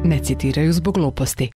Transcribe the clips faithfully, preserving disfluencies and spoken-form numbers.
ne citiraju zbog gluposti.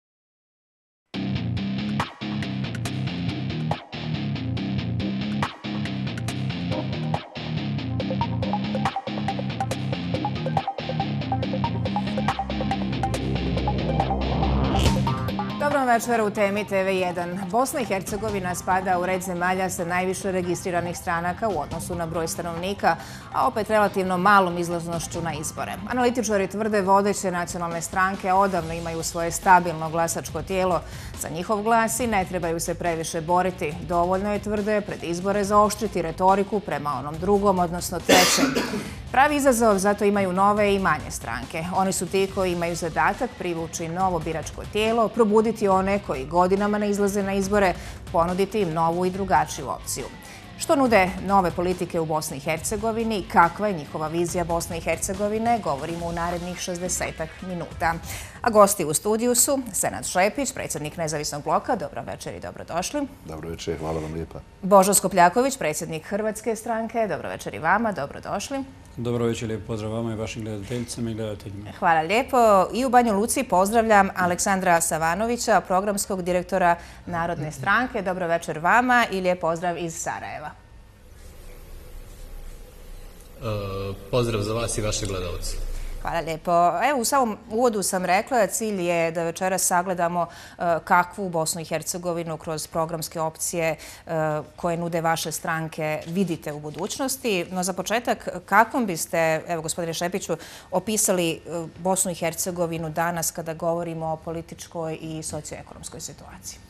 Dobro večer u temi T V jedan. Bosna i Hercegovina spada u red zemalja sa najviše registriranih stranaka u odnosu na broj stanovnika, a opet relativno malom izlaznošću na izbore. Analitičari tvrde vodeće nacionalne stranke odavno imaju svoje stabilno glasačko tijelo. Za njihov glas i ne trebaju se previše boriti. Dovoljno je, tvrde, pred izbore zaoštriti retoriku prema onom drugom, odnosno trećem. Pravi izazov zato imaju nove i manje stranke. Oni su ti koji imaju zadatak privući novo biračko tijelo, probuditi one koji godinama ne izlaze na izbore, ponuditi im novu i drugačiju opciju. Što nude nove politike u Bosni i Hercegovini, kakva je njihova vizija Bosne i Hercegovine, govorimo u narednih šezdesetak minuta. A gosti u studiju su Senad Šepić, predsjednik Nezavisnog bloka. Dobro večer i dobrodošli. Dobro večer, hvala vam lijepa. Božo Skopljaković, predsjednik Hrvatske stranke. Dobro večer i vama, dobrodošli. Dobro večer, lijep pozdrav vama i vašim gledateljicama i gledateljima. Hvala lijepo. I u Banju Luci pozdravljam Aleksandra Savanovića, programskog direktora Narodne stranke. Dobro večer vama i lijep pozdrav iz Sarajeva. Pozdrav za vas i vaše gledalce. Hvala lijepo. Evo, u samom uvodu sam rekla, cilj je da večeras sagledamo kakvu Bosnu i Hercegovinu kroz programske opcije koje nude vaše stranke vidite u budućnosti. No za početak, kakvom biste, evo gospodine Šepiću, opisali Bosnu i Hercegovinu danas kada govorimo o političkoj i socioekonomskoj situaciji?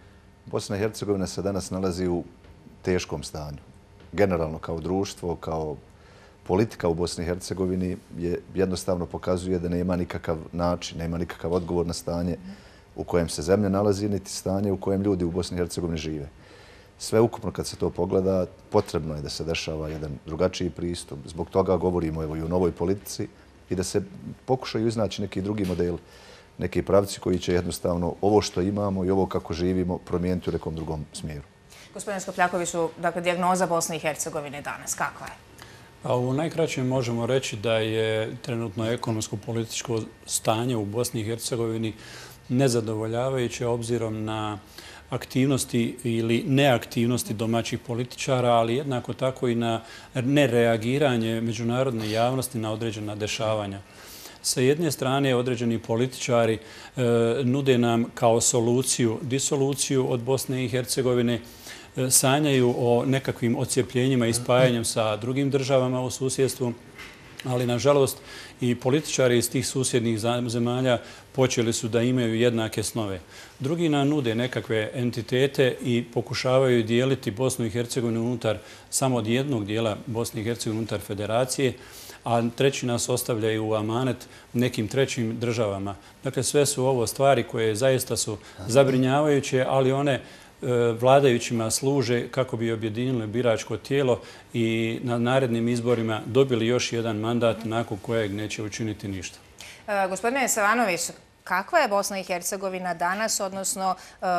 Bosna i Hercegovina se danas nalazi u teškom stanju. Generalno kao društvo, kao politika u Bosni i Hercegovini je jednostavno pokazuje da nema nikakav način, nema nikakav odgovor na stanje u kojem se zemlja nalazi, niti stanje u kojem ljudi u Bosni i Hercegovini žive. Sve ukupno kad se to pogleda, potrebno je da se dešava jedan drugačiji pristup. Zbog toga govorimo evo i o novoj politici i da se pokušaju iznaći neki drugi model, neki pravci koji će jednostavno ovo što imamo i ovo kako živimo promijeniti u nekom drugom smjeru. Gospodine Skopljakoviću, dakle, dijagnoza Bosne i Hercegovine danas, kakva je? A u najkraćem možemo reći da je trenutno ekonomsko-političko stanje u Bosni i Hercegovini nezadovoljavajuće obzirom na aktivnosti ili neaktivnosti domaćih političara, ali jednako tako i na nereagiranje međunarodne javnosti na određena dešavanja. Sa jedne strane, određeni političari e, nude nam kao soluciju disoluciju od Bosne i Hercegovine, sanjaju o nekakvim odcijepljenjima i spajanjem sa drugim državama u susjedstvu, ali nažalost i političari iz tih susjednih zemalja počeli su da imaju jednake snove. Drugi nam nude nekakve entitete i pokušavaju dijeliti Bosnu i Hercegovinu unutar samo od jednog dijela Bosne i Hercegovine unutar federacije, a treći nas ostavljaju u amanet nekim trećim državama. Dakle, sve su ovo stvari koje zaista su zabrinjavajuće, ali one vladajućima služe kako bi objedinili biračko tijelo i na narednim izborima dobili još jedan mandat nakon kojeg neće učiniti ništa. Gospodine Savanović, kakva je Bosna i Hercegovina danas, odnosno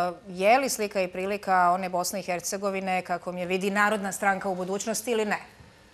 je li slika i prilika one Bosne i Hercegovine kako je vidi Narodna stranka u budućnosti ili ne?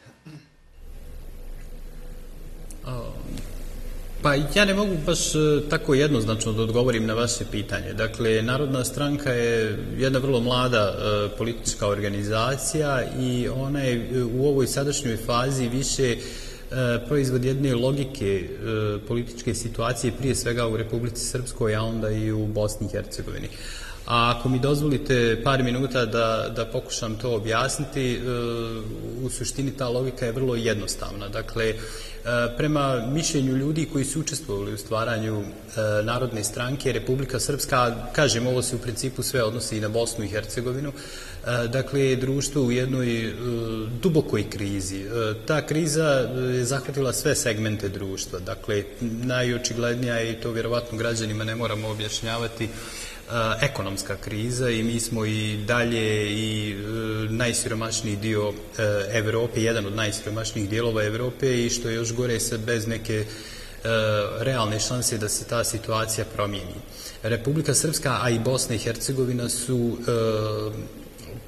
Pa ja ne mogu baš tako jednoznačno da odgovorim na vaše pitanje. Dakle, Narodna stranka je jedna vrlo mlada politička organizacija i ona je u ovoj sadašnjoj fazi više proizvod jedne logike političke situacije, prije svega u Republici Srpskoj, a onda i u Bosni i Hercegovini. A ako mi dozvolite par minuta da, da pokušam to objasniti, u suštini ta logika je vrlo jednostavna. Dakle, prema mišljenju ljudi koji su učestvovali u stvaranju Narodne stranke, Republika Srpska, kažem, ovo se u principu sve odnosi i na Bosnu i Hercegovinu, dakle, je društvo u jednoj dubokoj krizi. Ta kriza je zahvatila sve segmente društva. Dakle, najočiglednija je, i to vjerovatno građanima ne moramo objašnjavati, ekonomska kriza i mi smo i dalje i najsiromašniji dio Evrope, jedan od najsiromašnijih dijelova Evrope i što je još gore se bez neke realne šanse da se ta situacija promijeni. Republika Srpska, a i Bosna i Hercegovina su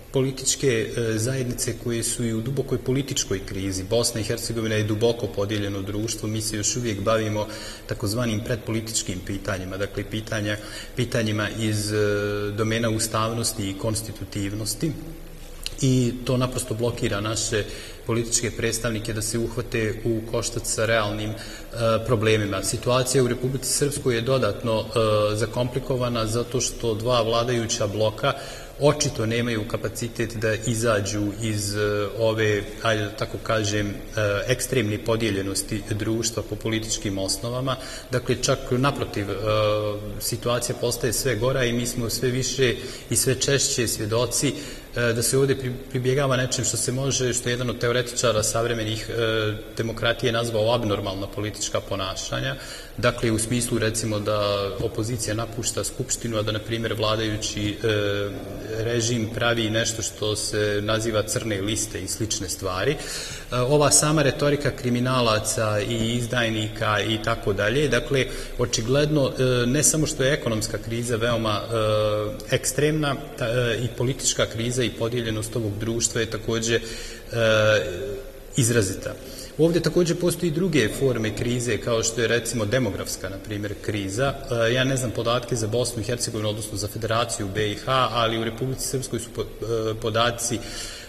političke zajednice koje su i u dubokoj političkoj krizi. Bosna i Hercegovina je duboko podijeljeno društvo, mi se još uvijek bavimo takozvanim predpolitičkim pitanjima, dakle pitanja, pitanjima iz domena ustavnosti i konstitutivnosti i to naprosto blokira naše političke predstavnike da se uhvate u koštac sa realnim problemima. Situacija u Republici Srpskoj je dodatno zakomplikovana zato što dva vladajuća bloka očito nemaju kapacitet da izađu iz ove, ajde da tako kažem, ekstremne podijeljenosti društva po političkim osnovama. Dakle, čak naprotiv, situacija postaje sve gora i mi smo sve više i sve češće svjedoci da se ovdje pribjegava nečem što se može, što je jedan od teoretičara savremenih demokratije nazvao abnormalna politička ponašanja. Dakle, u smislu recimo da opozicija napušta skupštinu, a da, na primjer, vladajući režim pravi nešto što se naziva crne liste i slične stvari. Ova sama retorika kriminalaca i izdajnika i tako dalje, dakle, očigledno ne samo što je ekonomska kriza veoma ekstremna i politička kriza i podijeljenost ovog društva je također izrazita. Ovdje također postoji druge forme krize, kao što je recimo demografska, na primjer, kriza. Ja ne znam podatke za Bosnu i Hercegovinu, odnosno za Federaciju B i H, ali u Republici Srpskoj su podaci,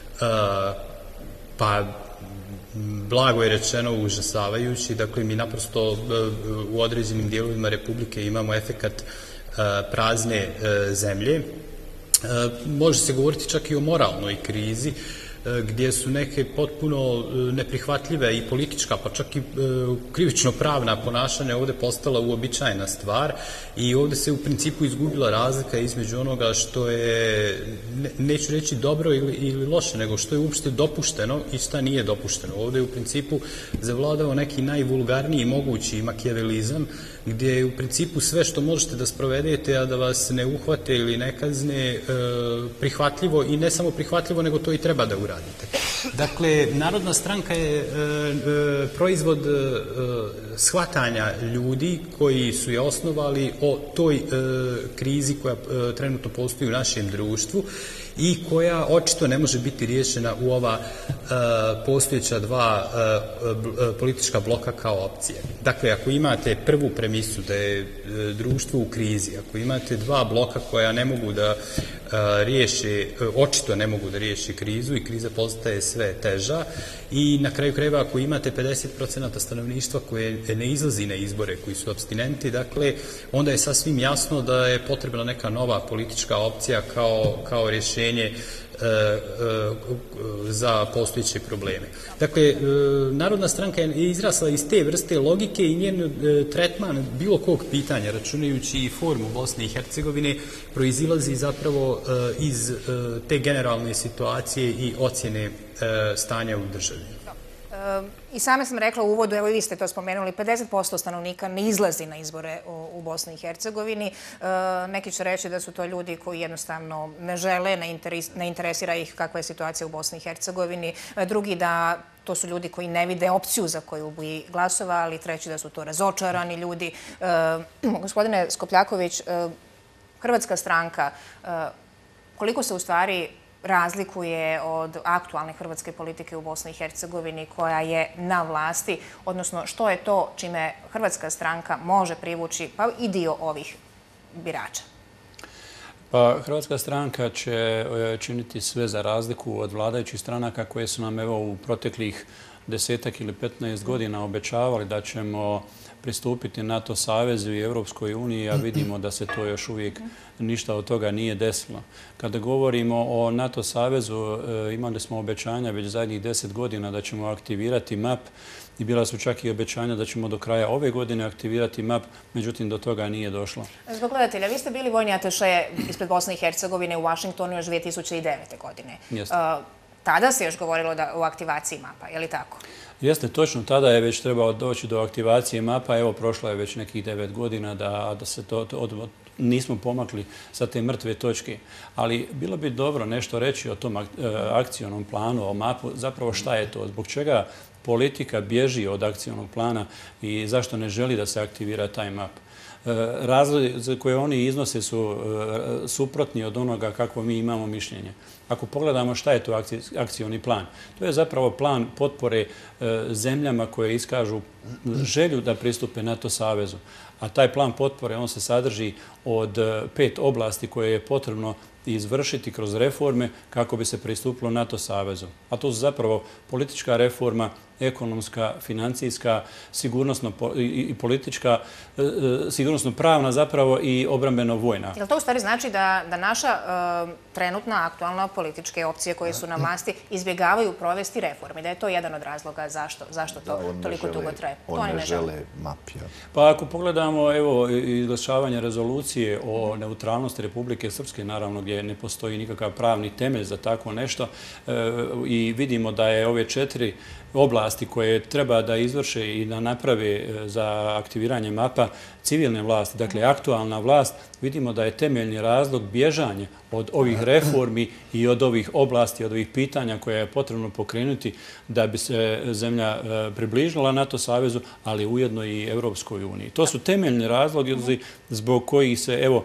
pa blago je rečeno, užasavajući. Dakle, mi naprosto u određenim dijelovima Republike imamo efekat prazne zemlje. Može se govoriti čak i o moralnoj krizi, gdje su neke potpuno neprihvatljive i politička, pa čak i krivično-pravna ponašanja ovdje postala uobičajena stvar i ovdje se u principu izgubila razlika između onoga što je, neću reći dobro ili, ili loše, nego što je uopšte dopušteno i šta nije dopušteno. Ovdje je u principu zavladao neki najvulgarniji mogući makijavelizam, gdje je u principu sve što možete da sprovedete, a da vas ne uhvate ili ne kazne, prihvatljivo i ne samo prihvatljivo, nego to i treba da uradite. Dakle, Narodna stranka je proizvod shvatanja ljudi koji su je osnovali o toj krizi koja trenutno postoji u našem društvu i koja očito ne može biti riješena u ova postojeća dva politička bloka kao opcije. Dakle, ako imate prvu premisu da je društvo u krizi, ako imate dva bloka koja ne mogu da riješe, očito ne mogu da riješi krizu i kriza postaje sve teža i na kraju krajeva ako imate pedeset procenata stanovništva koje ne izlazi na izbore, koji su apstinenti, dakle, onda je sasvim jasno da je potrebna neka nova politička opcija kao, kao rješenje za postojeće probleme. Dakle, Narodna stranka je izrasla iz te vrste logike i njen tretman bilo kog pitanja, računajući i formu Bosne i Hercegovine, proizilazi zapravo iz te generalne situacije i ocjene stanja u državi. I same sam rekla u uvodu, evo i vi ste to spomenuli, pedeset posto stanovnika ne izlazi na izbore u Bosni i Hercegovini. Neki će reći da su to ljudi koji jednostavno ne žele, ne interesira ih kakva je situacija u Bosni i Hercegovini. Drugi da to su ljudi koji ne vide opciju za koju bi glasovali, treći da su to razočarani ljudi. Gospodine Skopljaković, Hrvatska stranka, koliko se u stvari razlikuje od aktualne hrvatske politike u Bosni i Hercegovini koja je na vlasti, odnosno što je to čime Hrvatska stranka može privući pa i dio ovih birača? Pa, Hrvatska stranka će činiti sve za razliku od vladajućih stranaka koje su nam evo u proteklih desetak ili petnaest godina obećavali da ćemo pristupiti NATO savezu i Europskoj uniji, a vidimo da se to još uvijek ništa od toga nije desilo. Kada govorimo o NATO savezu, imali smo obećanja već zadnjih deset godina da ćemo aktivirati map i bila su čak i obećanja da ćemo do kraja ove godine aktivirati map, međutim do toga nije došlo. Zbog gledatelja, vi ste bili vojni ataše ispred Bosne i Hercegovine u Vašingtonu još dvije tisuće devete. godine. Jeste. Tada se još govorilo o aktivaciji mapa, je li tako? Jeste, točno. Tada je već trebalo doći do aktivacije mapa. Evo, prošlo je već nekih devet godina da, da se to, to nismo pomakli sa te mrtve točke. Ali bilo bi dobro nešto reći o tom akcionom planu, o mapu. Zapravo šta je to? Zbog čega politika bježi od akcionog plana i zašto ne želi da se aktivira taj map. Razlozi koje oni iznose su suprotni od onoga kako mi imamo mišljenje. Ako pogledamo šta je to akcioni plan, to je zapravo plan potpore zemljama koje iskažu želju da pristupe NATO savezu. A taj plan potpore, on se sadrži od pet oblasti koje je potrebno izvršiti kroz reforme kako bi se pristupilo NATO savezu. A to su zapravo politička reforma, ekonomska, financijska, sigurnosno i politička, sigurnosno pravna zapravo i obrambeno-vojna. Jel to u stvari znači da, da naša uh, trenutna aktualna političke opcije koje su na vlasti izbjegavaju provesti reforme? Da je to jedan od razloga zašto, zašto to da, toliko dugo traje? On ne, ne žele mapija. Pa ako pogledamo evo izglasavanje rezolucije o neutralnosti Republike Srpske, naravno gdje ne postoji nikakav pravni temelj za tako nešto e, i vidimo da je ove četiri oblasti koje treba da izvrše i da naprave za aktiviranje mapa civilne vlasti, dakle aktualna vlast, vidimo da je temeljni razlog bježanje od ovih reformi i od ovih oblasti, od ovih pitanja koje je potrebno pokrenuti da bi se zemlja približila NATO savezu, ali ujedno i Evropskoj uniji. To su temeljni razlogi zbog kojih se, evo,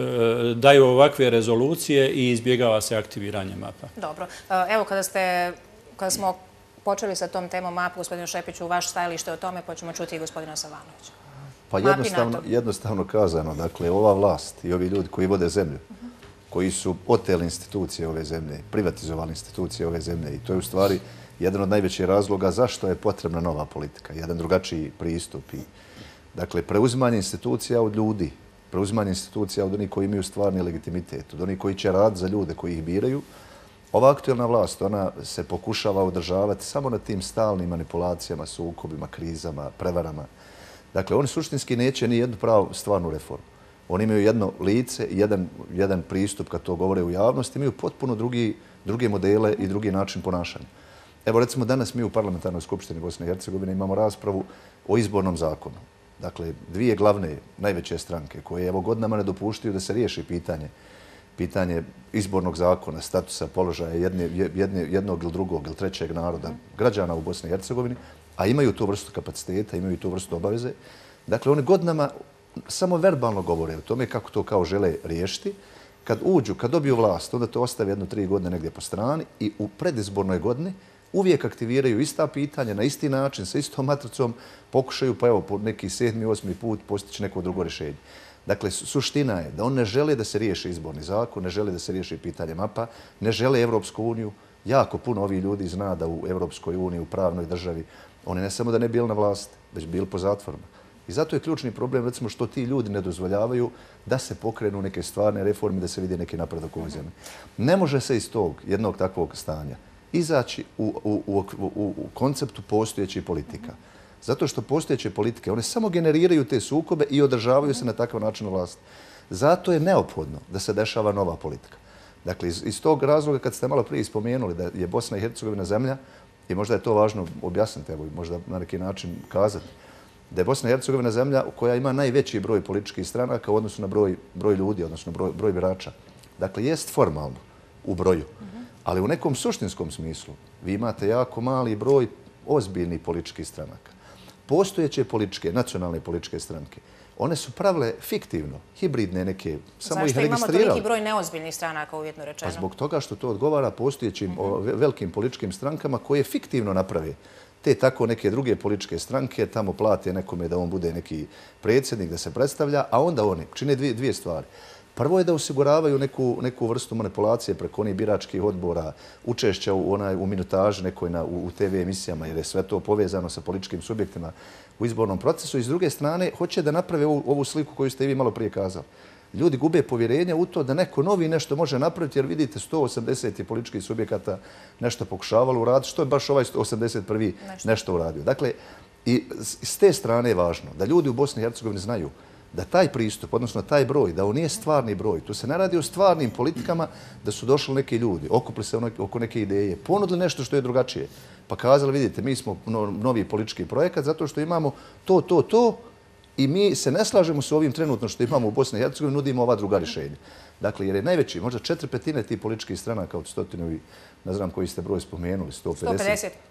daju ovakve rezolucije i izbjegava se aktiviranje mapa. Dobro. Evo, kada ste, kada smo počeli sa tom temom mapa, gospodinu Šepiću, vaš stajalište o tome, pa ćemo čuti i gospodina Savanovića. Pa jednostavno, jednostavno kazano, dakle, ova vlast i ovi ljudi koji vode zemlju, koji su oteli institucije ove zemlje, privatizovali institucije ove zemlje i to je u stvari jedan od najvećih razloga zašto je potrebna nova politika, jedan drugačiji pristup. I, dakle, preuzimanje institucija od ljudi, preuzimanje institucija od onih koji imaju stvarni legitimitet, od onih koji će raditi za ljude koji ih biraju. Ova aktualna vlast, ona se pokušava održavati samo na tim stalnim manipulacijama, sukobima, krizama, prevarama. Dakle, oni suštinski neće ni jednu pravu stvarnu reformu. Oni imaju jedno lice i jedan, jedan pristup kad to govore u javnosti, imaju potpuno drugi, druge modele i drugi način ponašanja. Evo, recimo, danas mi u Parlamentarnoj skupštini Bosne i Hercegovine imamo raspravu o izbornom zakonu. Dakle, dvije glavne, najveće stranke koje evo godinama ne dopuštaju da se riješi pitanje pitanje izbornog zakona, statusa, položaja jedne, jedne, jednog ili drugog ili trećeg naroda, građana u Bosni i Hercegovini, a imaju tu vrstu kapaciteta, imaju tu vrstu obaveze. Dakle, oni godinama samo verbalno govore o tome kako to kao žele riješiti. Kad uđu, kad dobiju vlast, onda to ostave jedno tri godine negdje po strani i u predizbornoj godini uvijek aktiviraju ista pitanja na isti način, sa istom matricom, pokušaju pa evo po neki sedmi, osmi put postići neko drugo rješenje. Dakle, suština je da on ne žele da se riješi izborni zakon, ne žele da se riješi pitanje mapa, ne žele Evropsku uniju. Jako puno ovih ljudi zna da u Evropskoj uniji, u pravnoj državi, oni ne samo da ne bili na vlasti, već bili po zatvorima. I zato je ključni problem, recimo, što ti ljudi ne dozvoljavaju da se pokrenu neke stvarne reforme, da se vidi neki napredak u ovoj zemlji. Ne može se iz tog jednog takvog stanja izaći u, u, u, u, u konceptu postojećih politika. Zato što postojeće politike, one samo generiraju te sukobe i održavaju se na takav način vlast. Zato je neophodno da se dešava nova politika. Dakle, iz, iz tog razloga, kad ste malo prije spomenuli da je Bosna i Hercegovina zemlja, i možda je to važno objasniti, evo, možda na neki način kazati, da je Bosna i Hercegovina zemlja koja ima najveći broj političkih stranaka u odnosu na broj, broj ljudi, odnosno broj, broj birača. Dakle, jest formalno u broju, ali u nekom suštinskom smislu vi imate jako mali broj ozbiljnih političkih stranaka. Postojeće političke, nacionalne političke stranke, one su pravile fiktivno, hibridne neke, samo ih registrirali. Zašto imamo toliki broj neozbiljnih stranaka, uvjetno rečeno? Pa zbog toga što to odgovara postojećim velikim političkim strankama koje fiktivno naprave te tako neke druge političke stranke, tamo plate nekome da on bude neki predsjednik, da se predstavlja, a onda oni čine dvije, dvije stvari. Prvo je da osiguravaju neku, neku vrstu manipulacije preko onih biračkih odbora, učešća u, onaj, u minutaži nekoj na, u, u te ve emisijama, jer je sve to povezano sa političkim subjektima u izbornom procesu. I s druge strane, hoće da naprave ovu, ovu sliku koju ste i vi malo prije kazali. Ljudi gube povjerenje u to da neko novi nešto može napraviti, jer vidite sto osamdeset političkih subjekata nešto pokušavalo uraditi, što je baš ovaj sto osamdeset prvi nešto, nešto uradio. Dakle, i s te strane je važno da ljudi u Bosni i Hercegovini znaju da taj pristup, odnosno taj broj, da on nije stvarni broj. Tu se ne radi o stvarnim politikama da su došli neki ljudi, okupili se oko neke ideje, ponudili nešto što je drugačije. Pa kazali, vidite, mi smo novi politički projekat zato što imamo to, to, to i mi se ne slažemo s ovim trenutno što imamo u Bosni i Hercegovini, nudimo ova druga rješenja. Dakle, jer je najveći, možda četiri petine tih političkih stranaka od stotinu i ne znam koji ste broj spomenuli, sto pedeset.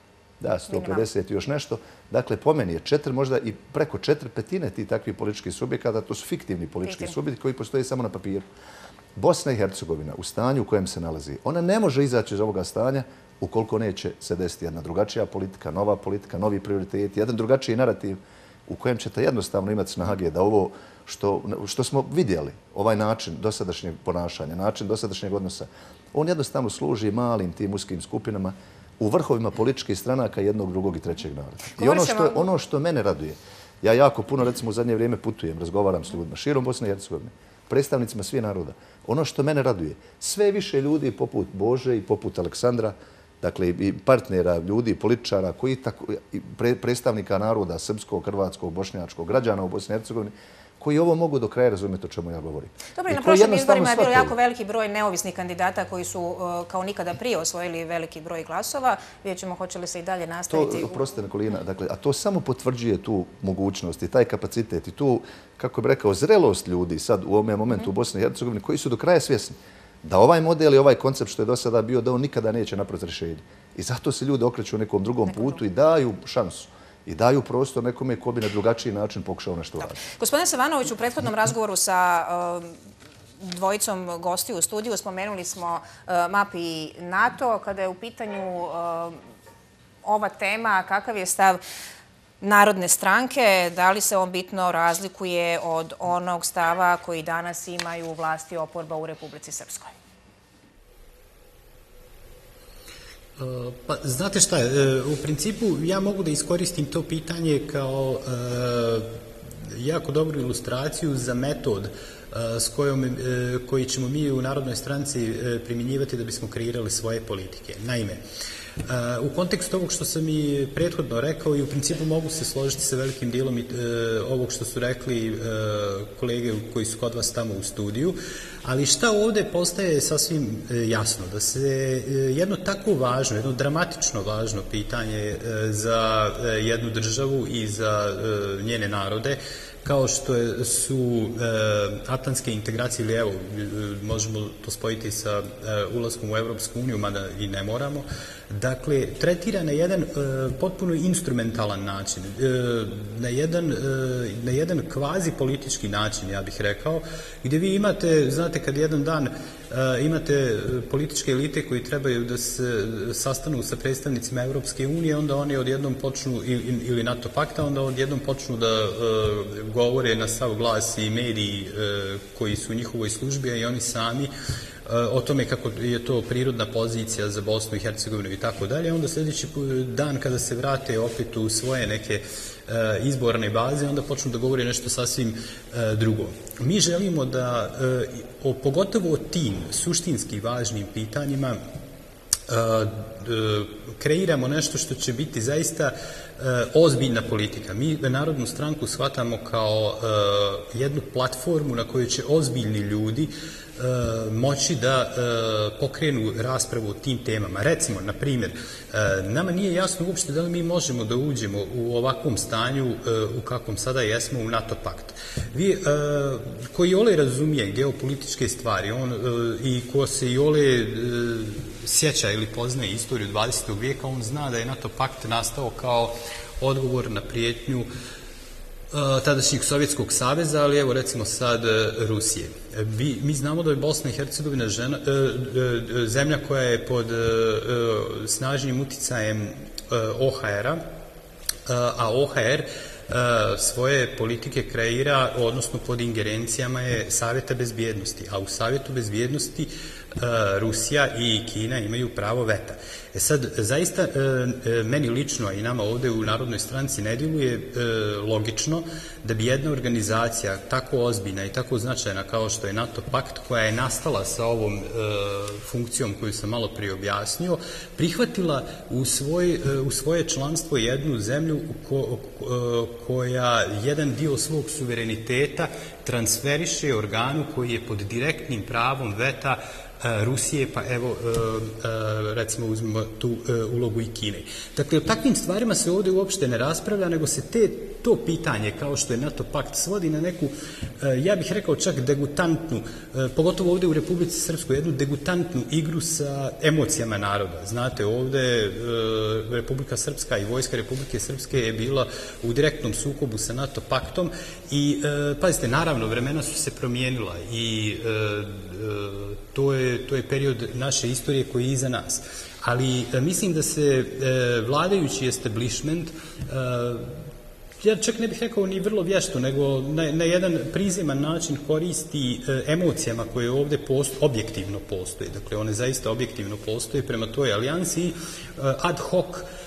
Da, sto pedeset i još nešto. Dakle, po meni je četiri, možda i preko četiri petine ti takvih političkih subjekata, to su fiktivni politički subjekti koji postoje samo na papiru. Bosna i Hercegovina u stanju u kojem se nalazi, ona ne može izaći iz ovoga stanja ukoliko neće se desiti jedna drugačija politika, nova politika, novi prioriteti, jedan drugačiji narativ u kojem ćete jednostavno imati snage da ovo što, što smo vidjeli, ovaj način dosadašnjeg ponašanja, način dosadašnjeg odnosa, on jednostavno služi malim tim uskim skupinama u vrhovima političkih stranaka jednog, drugog i trećeg naroda. I ono što, ono što mene raduje, ja jako puno, recimo, u zadnje vrijeme putujem, razgovaram s ljudima širom Bosne i Hercegovine, predstavnicima svih naroda. Ono što mene raduje, sve više ljudi poput Bože i poput Aleksandra, dakle i partnera, ljudi, političara, koji tako, pre, predstavnika naroda srpskog, hrvatskog, bošnjačkog, građana u Bosni i Hercegovini, koji ovo mogu do kraja razumjeti o čemu ja govorim. Dobro, i na prošlim izborima je bilo jako veliki broj neovisnih kandidata koji su uh, kao nikada prije osvojili veliki broj glasova. Vidjet ćemo hoće li se i dalje nastaviti. To, oprostite Nikolina, dakle, a to samo potvrđuje tu mogućnost i taj kapacitet i tu, kako bih rekao, zrelost ljudi sad u ovom momentu u Bosni i Hercegovini koji su do kraja svjesni da ovaj model i ovaj koncept što je do sada bio, da on nikada neće napraviti rješenje. I zato se ljudi okreću u nekom drugom putu i daju šansu. I daju prostor nekome ko bi na drugačiji način pokušao nešto raditi. Gospodine Savanović, u prethodnom razgovoru sa dvojicom gosti u studiju spomenuli smo M A P i NATO. Kada je u pitanju ova tema, kakav je stav Narodne stranke, da li se on bitno razlikuje od onog stava koji danas imaju vlast i oporba u Republici Srpskoj? Pa, znate šta, u principu ja mogu da iskoristim to pitanje kao jako dobru ilustraciju za metod s kojom, koji ćemo mi u Narodnoj stranci primjenjivati da bismo kreirali svoje politike. Naime, u kontekstu ovog što sam i prethodno rekao i u principu mogu se složiti sa velikim dijelom ovog što su rekli kolege koji su kod vas tamo u studiju, ali šta ovdje postaje sasvim jasno, da se jedno tako važno, jedno dramatično važno pitanje za jednu državu i za njene narode, kao što su atlantske integracije, ili evo, možemo to spojiti sa ulaskom u Evropsku uniju, mada i ne moramo, dakle, tretira na jedan potpuno instrumentalan način, na jedan, na jedan kvazi politički način, ja bih rekao, gdje vi imate, znate, kad jedan dan imate političke elite koji trebaju da se sastanu sa predstavnicima Evropske unije, onda oni odjednom počnu, ili NATO pakta, onda odjednom počnu da govore na sav glas i mediji koji su u njihovoj službi, a i oni sami o tome kako je to prirodna pozicija za Bosnu i Hercegovinu i tako dalje. Onda sljedeći dan kada se vrate opet u svoje neke izborne baze, onda počnu da govore nešto sasvim drugo. Mi želimo da, pogotovo o tim suštinski važnim pitanjima, kreiramo nešto što će biti zaista ozbiljna politika. Mi Narodnu stranku shvatamo kao jednu platformu na kojoj će ozbiljni ljudi moći da pokrenu raspravu o tim temama. Recimo, na primjer, nama nije jasno uopšte da li mi možemo da uđemo u ovakvom stanju u kakvom sada jesmo u NATO pakt. Vi, koji ole razumije geopolitičke stvari on, i ko se i ole sjeća ili poznaje istoriju dvadesetog vijeka, on zna da je NATO pakt nastao kao odgovor na prijetnju tadašnjeg Sovjetskog saveza, ali evo recimo sad Rusije. Vi, mi znamo da je Bosna i Hercegovina žena, zemlja koja je pod snažnim uticajem O H R-a, a O H R svoje politike kreira, odnosno pod ingerencijama je Savjeta bezbjednosti, a u Savjetu bezbjednosti Rusija i Kina imaju pravo veta. E sad, zaista, meni lično, a i nama ovdje u Narodnoj stranci ne djeluje logično da bi jedna organizacija tako ozbiljna i tako značajna kao što je NATO pakt, koja je nastala sa ovom funkcijom koju sam malo prije objasnio, prihvatila u, svoj, u svoje članstvo jednu zemlju ko, koja jedan dio svog suvereniteta transferiše organu koji je pod direktnim pravom veta Rusije, pa evo recimo uzmemo tu ulogu i Kine. Dakle, o takvim stvarima se ovdje uopšte ne raspravlja, nego se te, to pitanje, kao što je NATO pakt, svodi na neku, ja bih rekao čak degutantnu, pogotovo ovdje u Republici Srpskoj, jednu degutantnu igru sa emocijama naroda. Znate, ovdje Republika Srpska i vojska Republike Srpske je bila u direktnom sukobu sa NATO paktom i, pazite, naravno, vremena su se promijenila i to je, to je period naše istorije koji je iza nas. Ali mislim da se vladajući establishment, ja čak ne bih rekao ni vrlo vješto, nego na, na jedan prizeman način koristi emocijama koje ovdje post, objektivno postoje. Dakle, one zaista objektivno postoje prema toj alijansi ad hoc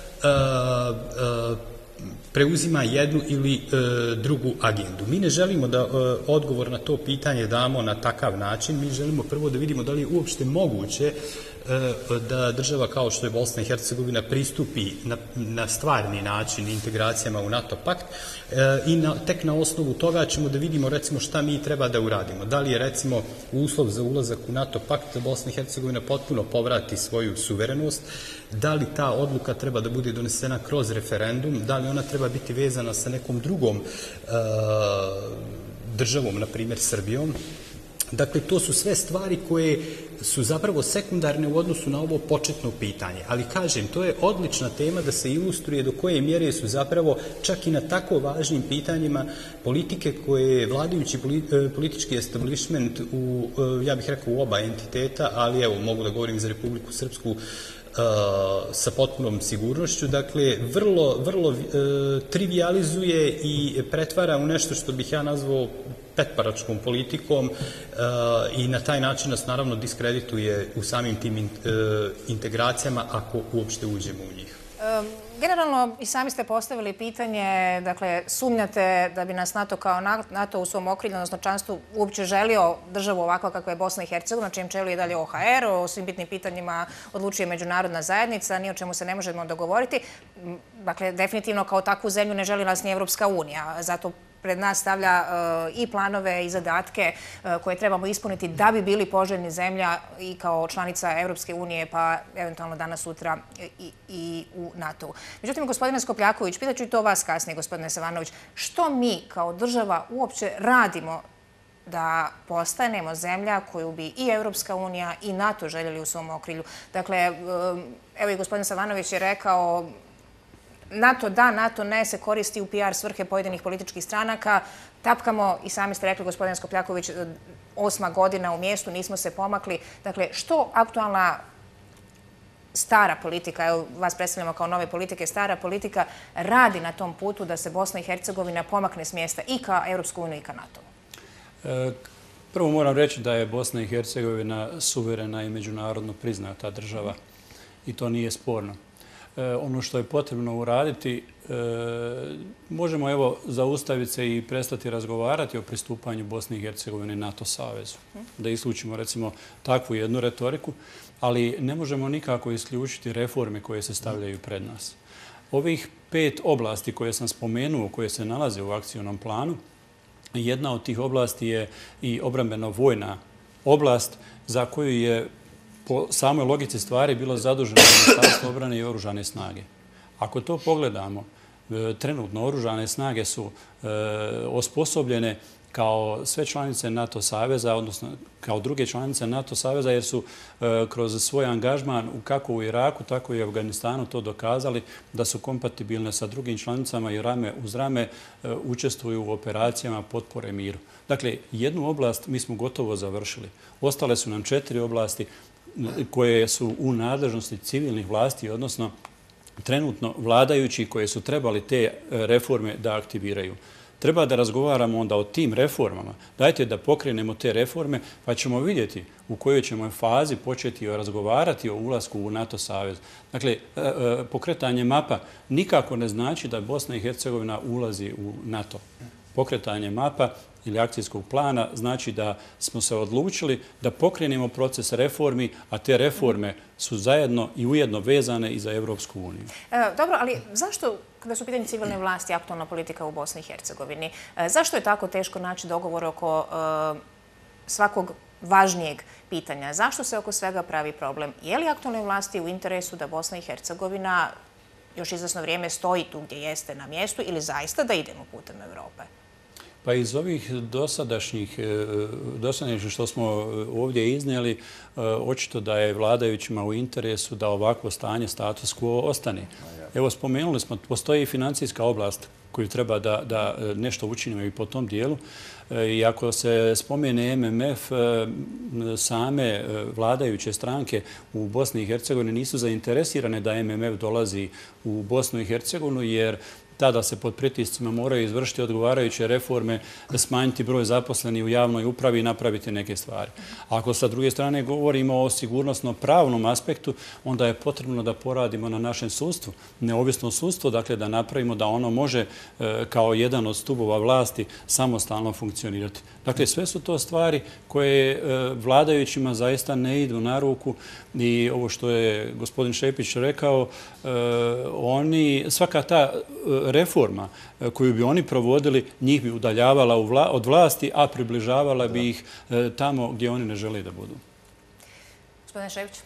preuzima jednu ili drugu agendu. Mi ne želimo da odgovor na to pitanje damo na takav način, mi želimo prvo da vidimo da li je uopšte moguće da država kao što je Bosna i Hercegovina pristupi na, na stvarni način integracijama u NATO pakt i na, tek na osnovu toga ćemo da vidimo recimo šta mi treba da uradimo. Da li je recimo uslov za ulazak u NATO pakt da Bosna i Hercegovina potpuno povrati svoju suverenost, da li ta odluka treba da bude donesena kroz referendum, da li ona treba biti vezana sa nekom drugom uh, državom, na primjer Srbijom. Dakle, to su sve stvari koje su zapravo sekundarne u odnosu na ovo početno pitanje. Ali, kažem, to je odlična tema da se ilustruje do koje mjere su zapravo čak i na tako važnim pitanjima politike koje je vladajući politički establishment u, ja bih rekao, u oba entiteta, ali evo, mogu da govorim za Republiku Srpsku, sa potpunom sigurnošću, dakle, vrlo, vrlo uh, trivializuje i pretvara u nešto što bih ja nazvao petparačkom politikom uh, i na taj način nas naravno diskredituje u samim tim in, uh, integracijama ako uopšte uđemo u njih. Um. Generalno, i sami ste postavili pitanje, dakle, sumnjate da bi nas NATO kao NATO u svom okrilju, odnosno članstvu, uopće želio državu ovakva kakva je Bosna i Hercegovina, čijem čelu je dalje O H R, o svim bitnim pitanjima odlučuje međunarodna zajednica, ni o čemu se ne možemo dogovoriti. Dakle, definitivno kao takvu zemlju ne želi nas ni Evropska unija, zato pred nas stavlja uh, i planove i zadatke uh, koje trebamo ispuniti da bi bili poželjni zemlja i kao članica Evropske unije, pa eventualno danas, sutra i, i u NATO-u. Međutim, gospodine Skopljaković, pitaću i to vas kasnije, gospodine Savanović, što mi kao država uopće radimo da postanemo zemlja koju bi i Evropska unija i NATO željeli u svom okrilju? Dakle, um, evo i gospodin Savanović je rekao, NATO da, NATO ne se koristi u P R svrhe pojedinih političkih stranaka. Tapkamo, i sami ste rekli, gospodin Skopljaković, osma godina u mjestu, nismo se pomakli. Dakle, što aktualna stara politika, evo vas predstavljamo kao nove politike, stara politika radi na tom putu da se Bosna i Hercegovina pomakne s mjesta i ka Evropsku uniju i ka NATO? E, prvo moram reći da je Bosna i Hercegovina suverena i međunarodno priznata država i to nije sporno. Ono što je potrebno uraditi, možemo evo zaustaviti se i prestati razgovarati o pristupanju Bosne i Hercegovine NATO savezu. Da isključimo recimo takvu jednu retoriku, ali ne možemo nikako isključiti reforme koje se stavljaju pred nas. Ovih pet oblasti koje sam spomenuo, koje se nalaze u akcionom planu, jedna od tih oblasti je i obrambeno-vojna oblast za koju je po samoj logici stvari bilo zaduženo Ministarstvo obrane i oružane snage. Ako to pogledamo, trenutno oružane snage su osposobljene kao sve članice NATO saveza, odnosno kao druge članice NATO saveza, jer su kroz svoj angažman kako u Iraku, tako i u Afganistanu to dokazali da su kompatibilne sa drugim članicama i rame uz rame učestvuju u operacijama potpore miru. Dakle, jednu oblast mi smo gotovo završili. Ostale su nam četiri oblasti koje su u nadležnosti civilnih vlasti, odnosno trenutno vladajući koje su trebali te reforme da aktiviraju. Treba da razgovaramo onda o tim reformama. Dajte da pokrenemo te reforme pa ćemo vidjeti u kojoj ćemo fazi početi razgovarati o ulasku u NATO savez. Dakle, pokretanje mapa nikako ne znači da Bosna i Hercegovina ulazi u NATO. Pokretanje mapa ili akcijskog plana znači da smo se odlučili da pokrenemo proces reformi, a te reforme su zajedno i ujedno vezane i za Evropsku uniju. E, dobro, ali zašto, kada su pitanje civilne vlasti, aktualna politika u Bosni i Hercegovini, e, zašto je tako teško naći dogovor oko e, svakog važnijeg pitanja. Zašto se oko svega pravi problem? Je li aktualnoj vlasti u interesu da Bosna i Hercegovina još izvesno vrijeme stoji tu gdje jeste na mjestu ili zaista da idemo putem Evrope? Pa iz ovih dosadašnjih, dosadašnjih što smo ovdje iznijeli, očito da je vladajućima u interesu da ovakvo stanje, status quo, ostane. Evo, spomenuli smo, postoji i financijska oblast koju treba da, da nešto učinimo i po tom dijelu. I ako se spomene M M F, same vladajuće stranke u Bosni i Hercegovini nisu zainteresirane da M M F dolazi u Bosnu i Hercegovinu, jer tada se pod pritiscima moraju izvršiti odgovarajuće reforme, smanjiti broj zaposlenih u javnoj upravi i napraviti neke stvari. Ako sa druge strane govorimo o sigurnosno-pravnom aspektu, onda je potrebno da poradimo na našem sudstvu, neovisno sudstvo, dakle da napravimo da ono može kao jedan od stubova vlasti samostalno funkcionirati. Dakle, sve su to stvari koje vladajućima zaista ne idu na ruku i ovo što je gospodin Šepić rekao, oni, svaka ta reforma koju bi oni provodili, njih bi udaljavala od vlasti, a približavala bi ih tamo gdje oni ne žele da budu. Gospodine Šepić?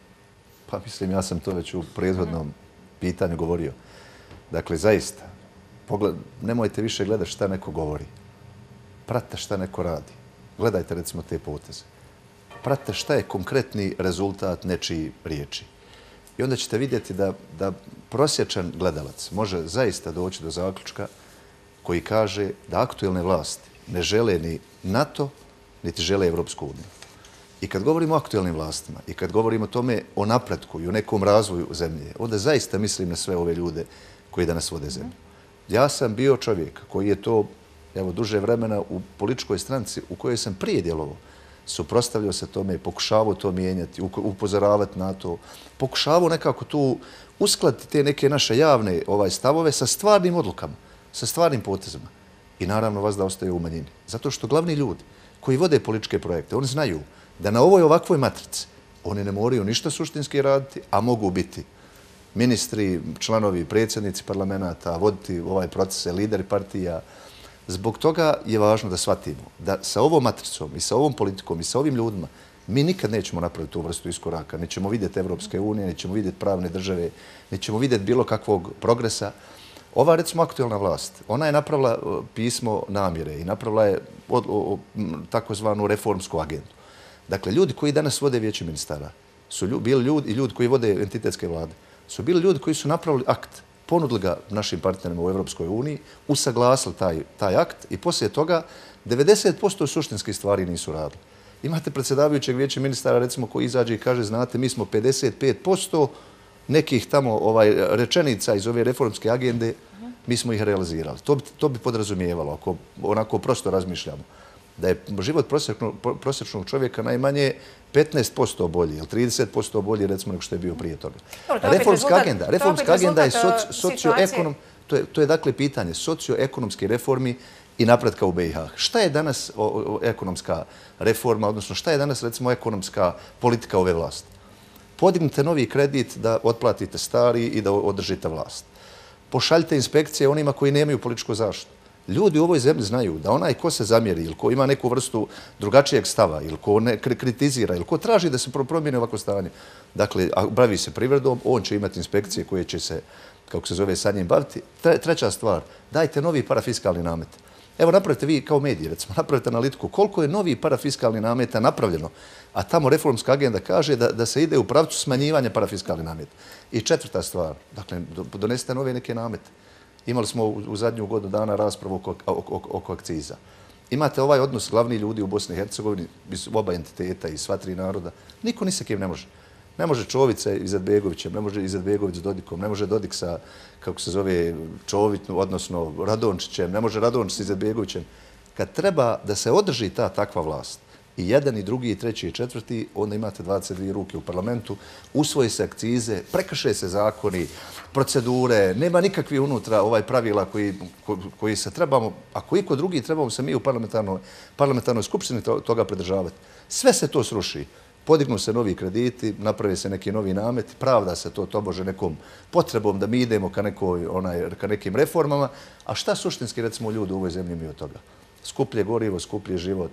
Pa mislim, ja sam to već u prethodnom pitanju govorio. Dakle, zaista, nemojte više gledati šta neko govori. Pratite šta neko radi. Gledajte recimo te poteze. Pratite šta je konkretni rezultat nečiji riječi. I onda ćete vidjeti da, da prosječan gledalac može zaista doći do zaključka koji kaže da aktuelne vlasti ne žele ni NATO, niti žele Evropsku uniju. I kad govorimo o aktuelnim vlastima i kad govorimo o tome, o napretku i o nekom razvoju zemlje, onda zaista mislim na sve ove ljude koji danas vode zemlju. Ja sam bio čovjek koji je to, evo, duže vremena u političkoj stranci u kojoj sam prije djelovao, suprotstavljao se tome, pokušavao to mijenjati, upozoravati na to, pokušavao nekako tu uskladiti te neke naše javne ovaj, stavove sa stvarnim odlukama, sa stvarnim potezima. I naravno vas da ostaju u manjini. Zato što glavni ljudi koji vode političke projekte, oni znaju da na ovoj ovakvoj matrici oni ne moraju ništa suštinski raditi, a mogu biti ministri, članovi, predsjednici parlamenta, voditi ovaj procese, lideri partija. Zbog toga je važno da shvatimo da sa ovom matricom i sa ovom politikom i sa ovim ljudima mi nikad nećemo napraviti tu vrstu iskoraka. Nećemo vidjeti Evropske unije, nećemo vidjeti pravne države, nećemo vidjeti bilo kakvog progresa. Ova, recimo, aktuelna vlast, ona je napravila pismo namjere i napravila je takozvanu reformsku agendu. Dakle, ljudi koji danas vode vijeće ministara su bili ljudi i ljudi koji vode entitetske vlade, su bili ljudi koji su napravili akt, ponudili ga našim partnerima u Evropskoj uniji, usaglasili taj, taj akt i poslije toga devedeset posto suštinskih stvari nisu radili. Imate predsjedavajućeg vijeća ministara, recimo, koji izađe i kaže, znate, mi smo pedeset pet posto nekih tamo ovaj, rečenica iz ove reformske agende, mi smo ih realizirali. To bi, to bi podrazumijevalo, ako onako prosto razmišljamo, da je život prosječnog čovjeka najmanje petnaest posto bolji ili trideset posto bolji, recimo, nego što je bio prije toga. Reformska agenda, reformska agenda je socioekonom, to je, to je dakle pitanje socioekonomske reformi i napretka u B i H. Šta je danas o, o, ekonomska reforma, odnosno šta je danas, recimo, ekonomska politika ove vlasti? Podignite novi kredit da otplatite stari i da održite vlast. Pošaljite inspekcije onima koji nemaju političku zaštitu. Ljudi u ovoj zemlji znaju da onaj ko se zamjeri ili ko ima neku vrstu drugačijeg stava ili ko ne kritizira ili ko traži da se promijeni ovako stanje, dakle, bavi se privredom, on će imati inspekcije koje će se, kako se zove, sa njim baviti. Treća stvar, dajte novi parafiskalni namet. Evo, napravite vi kao mediji, recimo, napravite analitiku koliko je novi parafiskalni nameta napravljeno, a tamo reformska agenda kaže da, da se ide u pravcu smanjivanja parafiskalnih nameta. I četvrta stvar, dakle, donesite nove neke namete. Imali smo u, u zadnju godinu dana raspravu oko, oko, oko akciza. Imate ovaj odnos glavni ljudi u Bosni i Hercegovini, oba entiteta i sva tri naroda. Niko ni sa kim ne može. Ne može Čović sa Izetbegovićem, ne može Izetbegović s Dodikom, ne može Dodik sa, kako se zove, Čović, odnosno Radončićem, ne može Radončić s Izetbegovićem. Kad treba da se održi ta takva vlast, i jedan, i drugi, i treći, i četvrti, onda imate dvadeset dvije ruke u parlamentu, usvoje se akcize, prekrše se zakoni, procedure, nema nikakvih unutra ovaj pravila koji, koji se trebamo, ako iko drugi, trebamo se mi u parlamentarnoj, parlamentarnoj skupštini toga pridržavati. Sve se to sruši. Podignu se novi krediti, naprave se neki novi nameti, pravda se to tobože nekom potrebom da mi idemo ka, nekoj, onaj, ka nekim reformama. A šta suštinski, recimo, ljudi u ovoj zemlji imaju od toga? Skuplje gorivo, skuplji život,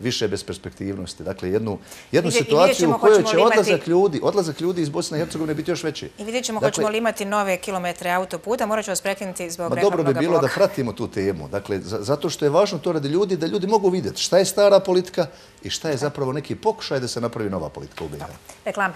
više besperspektivnosti. Dakle, jednu, jednu Vidjet, situaciju u kojoj će odlazak imati... ljudi, odlazak ljudi iz Bosne i Hercegovine biti još veći. I vidjet ćemo dakle, hoćemo li imati nove kilometre autoputa. Morat ću vas prekinuti zbog reklamnog bloka. Dobro bi bilo bloka. da pratimo tu temu. Dakle, zato što je važno to radi ljudi, da ljudi mogu vidjeti šta je stara politika i šta je zapravo neki pokušaj da se napravi nova politika u B i H. Reklame.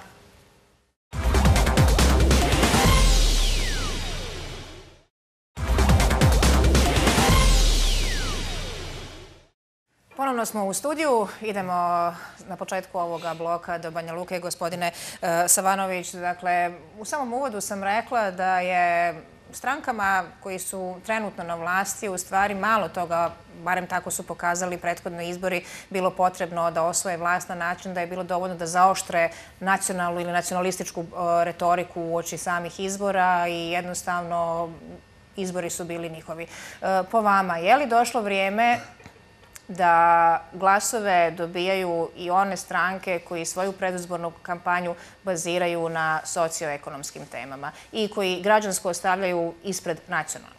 Ponovno smo u studiju. Idemo na početku ovoga bloka do Banja Luke. Gospodine Savanović, dakle, u samom uvodu sam rekla da je strankama koji su trenutno na vlasti u stvari malo toga, barem tako su pokazali prethodni izbori, bilo potrebno da osvoje vlast na način da je bilo dovoljno da zaoštre nacionalnu ili nacionalističku retoriku uoči samih izbora i jednostavno izbori su bili njihovi. Po vama, je li došlo vrijeme da glasove dobijaju i one stranke koji svoju predizbornu kampanju baziraju na socioekonomskim temama i koji građansko ostavljaju ispred nacionalnog?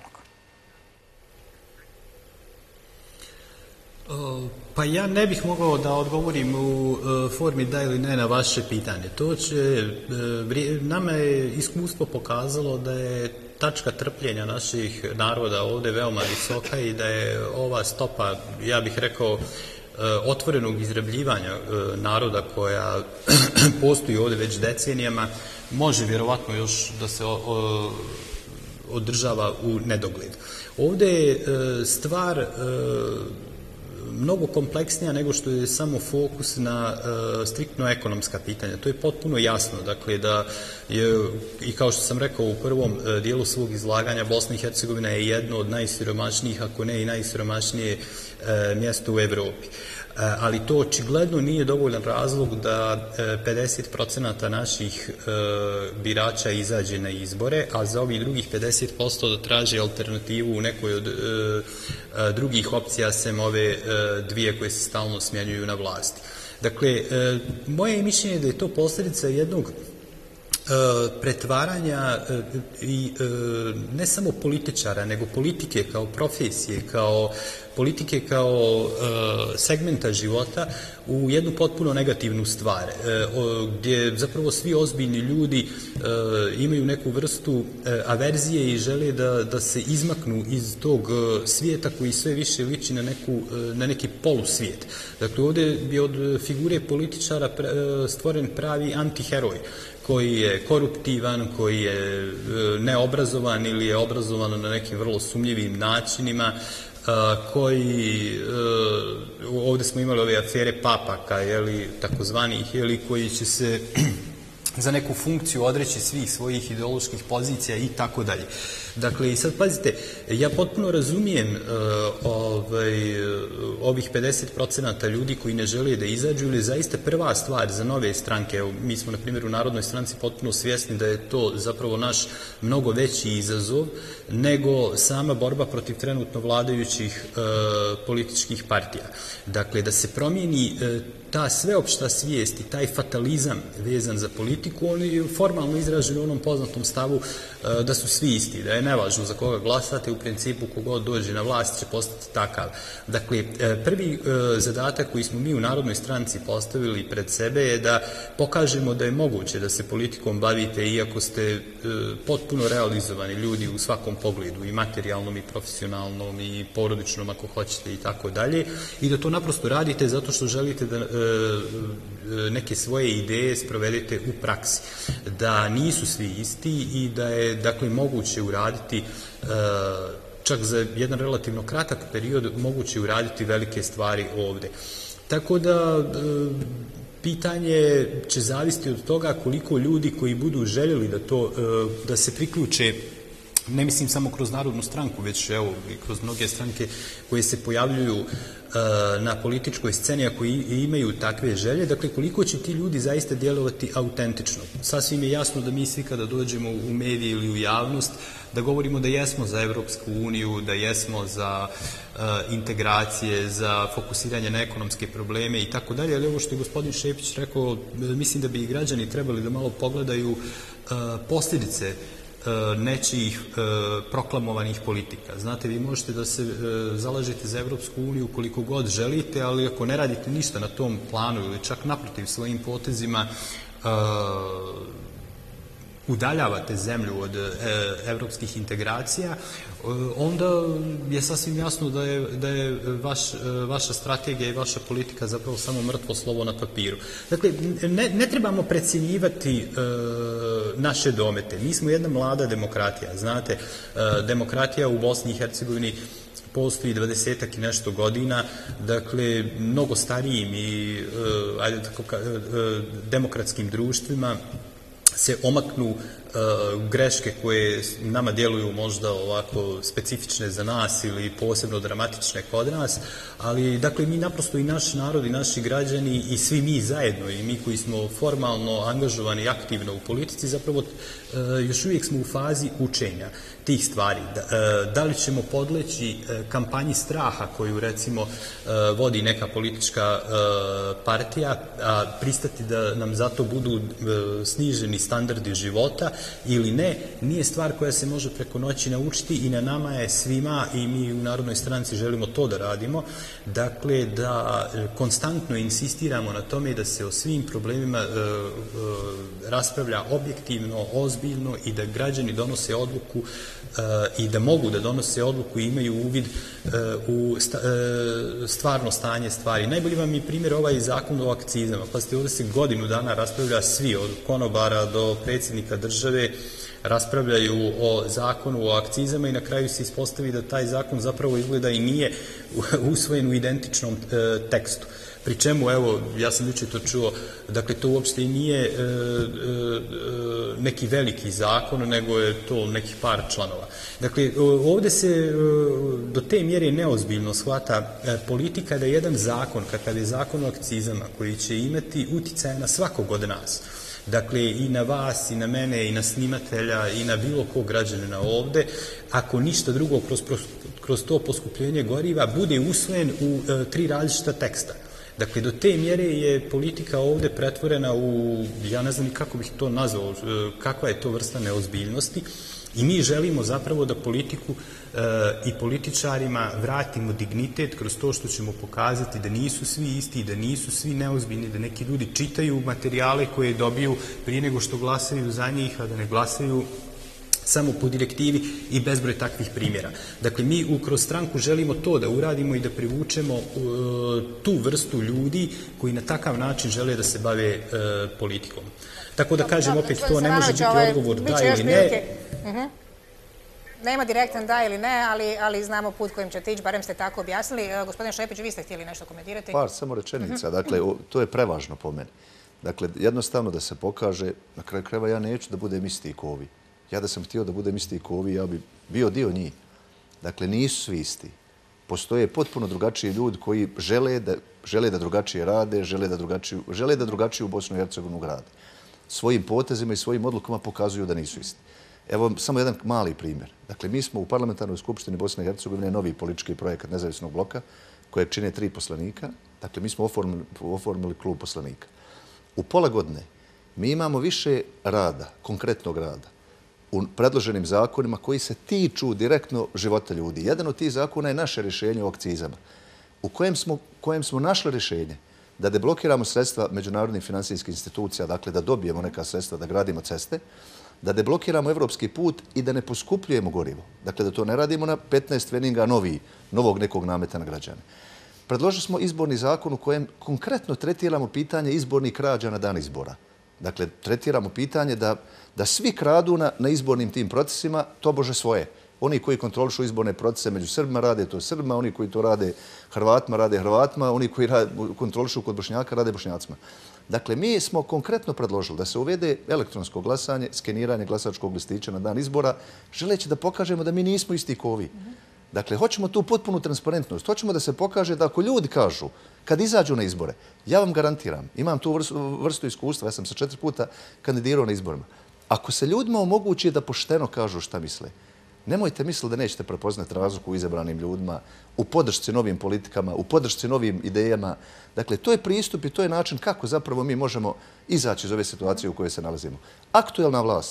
Pa ja ne bih mogao da odgovorim u formi da ili ne na vaše pitanje. To će, nama je iskustvo pokazalo da je tačka trpljenja naših naroda ovdje veoma visoka i da je ova stopa, ja bih rekao, otvorenog izrabljivanja naroda koja postoji ovdje već decenijama, može vjerovatno još da se održava u nedogled. Ovdje je stvar mnogo kompleksnija nego što je samo fokus na uh, striktno ekonomska pitanja. To je potpuno jasno. Dakle, da je, i kao što sam rekao u prvom uh, dijelu svog izlaganja, Bosna i Hercegovina je jedno od najsiromašnijih, ako ne i najsiromašnije uh, mjesto u Evropi. Uh, ali to očigledno nije dovoljan razlog da uh, pedeset procenata naših uh, birača izađe na izbore, a za ovih drugih pedeset posto da traže alternativu u nekoj od uh, uh, drugih opcija sem ove uh, dvije koje se stalno smjenjuju na vlasti. Dakle, moje mišljenje je da je to posljedica jednog pretvaranja i ne samo političara, nego politike kao profesije, kao politike kao segmenta života u jednu potpuno negativnu stvar, gdje zapravo svi ozbiljni ljudi imaju neku vrstu averzije i žele da, da se izmaknu iz tog svijeta koji sve više liči na, neku, na neki polusvijet. Dakle, ovdje bi od figure političara stvoren pravi antiheroj, koji je koruptivan, koji je neobrazovan ili je obrazovan na nekim vrlo sumnjivim načinima, koji, ovdje smo imali ove afere papaka, jeli, takozvanih, jeli, koji će se za neku funkciju odreći svih svojih ideoloških pozicija i tako dalje. Dakle, i sad pazite, ja potpuno razumijem uh, ovaj, ovih pedeset procenata ljudi koji ne žele da izađu, ili zaista prva stvar za nove stranke. Evo, mi smo, na primjer, u Narodnoj stranci potpuno svjesni da je to zapravo naš mnogo veći izazov nego sama borba protiv trenutno vladajućih uh, političkih partija. Dakle, da se promijeni uh, ta sveopšta svijest i taj fatalizam vezan za politiku, on je formalno izražen u onom poznatom stavu uh, da su svi isti, da je nevažno za koga glasate, u principu kogod dođe na vlast će postati takav. Dakle, prvi zadatak koji smo mi u Narodnoj stranci postavili pred sebe je da pokažemo da je moguće da se politikom bavite iako ste potpuno realizovani ljudi u svakom pogledu, i materijalnom, i profesionalnom, i porodičnom ako hoćete i tako dalje, i da to naprosto radite zato što želite da neke svoje ideje sprovedete u praksi. Da nisu svi isti i da je, dakle, moguće uraditi čak za jedan relativno kratak period moguće uraditi velike stvari ovdje. Tako da pitanje će zavisiti od toga koliko ljudi koji budu željeli da to, da se priključe, ne mislim samo kroz Narodnu stranku, već evo i kroz mnoge stranke koje se pojavljuju na političkoj sceni, a koji imaju takve želje, dakle koliko će ti ljudi zaista djelovati autentično. Sasvim je jasno da mi svi kada dođemo u medije ili u javnost, da govorimo da jesmo za Evropsku uniju, da jesmo za uh, integracije, za fokusiranje na ekonomske probleme i tako dalje, ali ovo što je gospodin Šepić rekao, mislim da bi i građani trebali da malo pogledaju uh, posljedice uh, nečijih proklamovanih politika. Znate, vi možete da se zalažete za Evropsku uniju koliko god želite, ali ako ne radite ništa na tom planu ili čak naprotiv svojim potezima udaljavate zemlju od evropskih integracija, onda je sasvim jasno da je, da je vaš, vaša strategija i vaša politika zapravo samo mrtvo slovo na papiru. Dakle, ne, ne trebamo precjenjivati e, naše domete. Mi smo jedna mlada demokratija. Znate, e, demokratija u Bosni i Hercegovini postoji dvadesetak i nešto godina, dakle, mnogo starijim i e, ajde tako, e, demokratskim društvima se omaknu uh, greške koje nama djeluju možda ovako specifične za nas ili posebno dramatične kod nas, ali dakle mi naprosto i naš narod i naši građani i svi mi zajedno i mi koji smo formalno angažovani aktivno u politici zapravo uh, još uvijek smo u fazi učenja tih stvari. Da, uh, da li ćemo podleći uh, kampanji straha koju recimo uh, vodi neka politička uh, partija, a pristati da nam zato budu uh, sniženi standardi života ili ne, nije stvar koja se može preko noći naučiti i na nama je svima i mi u Narodnoj stranci želimo to da radimo, dakle da konstantno insistiramo na tome da se o svim problemima e, e, raspravlja objektivno, ozbiljno i da građani donose odluku e, i da mogu da donose odluku i imaju uvid e, u sta, e, stvarno stanje stvari. Najbolji vam je primjer ovaj zakon o akcizama, pa ste ovdje se godinu dana raspravlja svi, od konobara do predsjednika države, raspravljaju o zakonu o akcizama i na kraju se ispostavi da taj zakon zapravo izgleda i nije usvojen u identičnom e, tekstu. Pri čemu, evo, ja sam jučer to čuo, dakle, to uopšte i nije e, e, neki veliki zakon, nego je to nekih par članova. Dakle, ovdje se e, do te mjere neozbiljno shvata e, politika da je jedan zakon, kakav je zakon o akcizama, koji će imati uticaje na svakog od nas, dakle i na vas, i na mene, i na snimatelja, i na bilo kog građanina ovde, ako ništa drugo kroz, kroz to poskupljenje goriva bude usvojen u e, tri različita teksta. Dakle, do te mjere je politika ovde pretvorena u, ja ne znam kako bih to nazvao, kakva je to vrsta neozbiljnosti, i mi želimo zapravo da politiku e, i političarima vratimo dignitet kroz to što ćemo pokazati da nisu svi isti, da nisu svi neozbiljni, da neki ljudi čitaju materijale koje dobiju prije nego što glasaju za njih, a da ne glasaju samo po direktivi i bezbroj takvih primjera. Dakle, mi kroz stranku želimo to da uradimo i da privučemo uh, tu vrstu ljudi koji na takav način žele da se bave uh, politikom. Tako da kažem, opet, to ne može biti odgovor da ili ne. Uh-huh. Nema direktan da ili ne, ali, ali znamo put kojim ćete ići, barem ste tako objasnili. Uh, gospodine Šepić, vi ste htjeli nešto komentirati? Par samo rečenica. Dakle, to je prevažno po meni. Dakle, jednostavno da se pokaže, na kraju krajeva ja neću da budem isti ko ovi. Ja da sam htio da budem isti ko ovi, ja bi bio dio njih. Dakle, nisu svi isti. Postoje potpuno drugačiji ljudi koji žele da, žele da drugačije rade, žele da drugačije, žele da drugačije u Bosnu i Hercegovinu grade. Svojim potezima i svojim odlukama pokazuju da nisu isti. Evo samo jedan mali primjer. Dakle, mi smo u Parlamentarnoj skupštini Bosne i Hercegovine novi politički projekat Nezavisnog bloka kojeg čine tri poslanika. Dakle, mi smo oformili, oformili klub poslanika. U pola godine mi imamo više rada, konkretnog rada, u predloženim zakonima koji se tiču direktno života ljudi. Jedan od tih zakona je naše rješenje o akcizama, u kojem smo, kojem smo našli rješenje da deblokiramo sredstva međunarodnih finansijskih institucija, dakle da dobijemo neka sredstva, da gradimo ceste, da deblokiramo evropski put i da ne poskupljujemo gorivo. Dakle, da to ne radimo na petnaest treninga novi, novog nekog nameta na građane. Predložili smo izborni zakon u kojem konkretno tretiramo pitanje izbornih krađa na dan izbora. Dakle, tretiramo pitanje da, da svi kradu na, na izbornim tim procesima, tobože svoje. Oni koji kontrolišu izborne procese među Srbima rade to Srbima, oni koji to rade Hrvatima rade Hrvatima, oni koji rade, kontrolišu kod Bošnjaka rade Bošnjacima. Dakle, mi smo konkretno predložili da se uvede elektronsko glasanje, skeniranje glasačkog listića na dan izbora, želeći da pokažemo da mi nismo isti ko ovi. Dakle, hoćemo tu potpunu transparentnost. Hoćemo da se pokaže da ako ljudi kažu, kad izađu na izbore, ja vam garantiram, imam tu vrstu, vrstu iskustva, ja sam se četiri puta kandidirao na izborima. Ako se ljudima omogući da pošteno kažu šta misle, nemojte misliti da nećete prepoznati razliku u izabranim ljudima, u podršci novim politikama, u podršci novim idejama. Dakle, to je pristup i to je način kako zapravo mi možemo izaći iz ove situacije u kojoj se nalazimo. Aktuelna vlast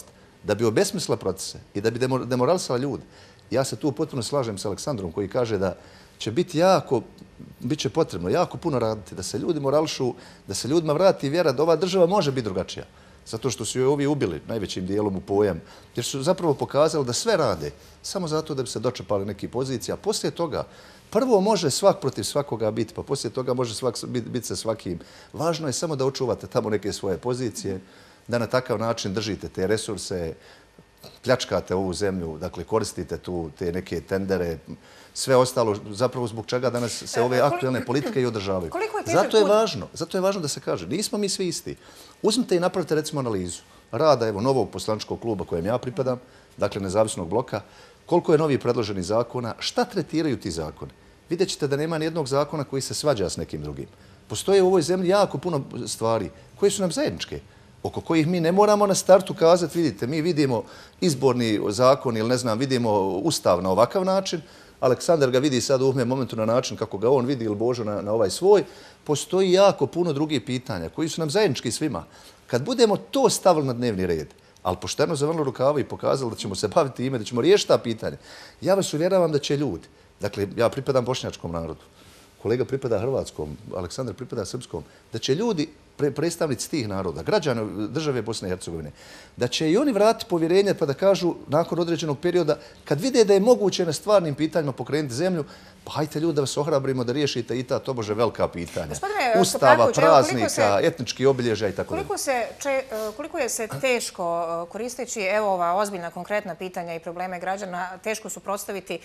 da bi obesmislila procese i da bi demoralisala ljude. Ja se tu potpuno slažem s Aleksandrom koji kaže da će biti jako, bit će potrebno jako puno raditi, da se ljudi morališu, da se ljudima vrati vjera da ova država može biti drugačija. Zato što su joj ovi ubili najvećim dijelom u pojam, jer su zapravo pokazali da sve rade samo zato da bi se dočepali neki pozicija. A poslije toga, prvo može svak protiv svakoga biti, pa poslije toga može svak biti bit sa svakim. Važno je samo da očuvate tamo neke svoje pozicije, da na takav način držite te resurse, pljačkate ovu zemlju, dakle koristite tu te neke tendere, sve ostalo, zapravo zbog čega danas se ove aktualne politike i održavaju. Zato je važno, zato je važno da se kaže, nismo mi svi isti. Uzmite i napravite recimo analizu rada evo novog poslančkog kluba kojem ja pripadam, dakle nezavisnog bloka, koliko je novih predloženih zakona, šta tretiraju ti zakoni. Vidjet ćete da nema nijednog zakona koji se svađa s nekim drugim. Postoje u ovoj zemlji jako puno stvari koje su nam zajedničke, oko kojih mi ne moramo na startu kazati, vidite, mi vidimo izborni zakon ili ne znam, vidimo ustav na ovakav način, Aleksandar ga vidi sad u ovom momentu na način kako ga on vidi ili Božo na, na ovaj svoj, postoji jako puno drugih pitanja koji su nam zajednički svima. Kad budemo to stavili na dnevni red, ali pošteno zavrnuli rukave i pokazali da ćemo se baviti ime, da ćemo riješiti ta pitanja, ja vas uvjeravam da će ljudi, dakle ja pripadam bošnjačkom narodu, kolega pripada hrvatskom, Aleksandar pripada srpskom, da će ljudi, predstavnici tih naroda, građana države Bosne i Hercegovine, da će i oni vratiti povjerenje pa da kažu nakon određenog perioda, kad vide da je moguće na stvarnim pitanjima pokrenuti zemlju, pa hajte ljudi da vas ohrabrimo da riješite i ta tobože velika pitanja. Ustava, praznika, etnički obilježja i tako dalje. Koliko je se teško koristeći evo ova ozbiljna konkretna pitanja i probleme građana, teško suprotstaviti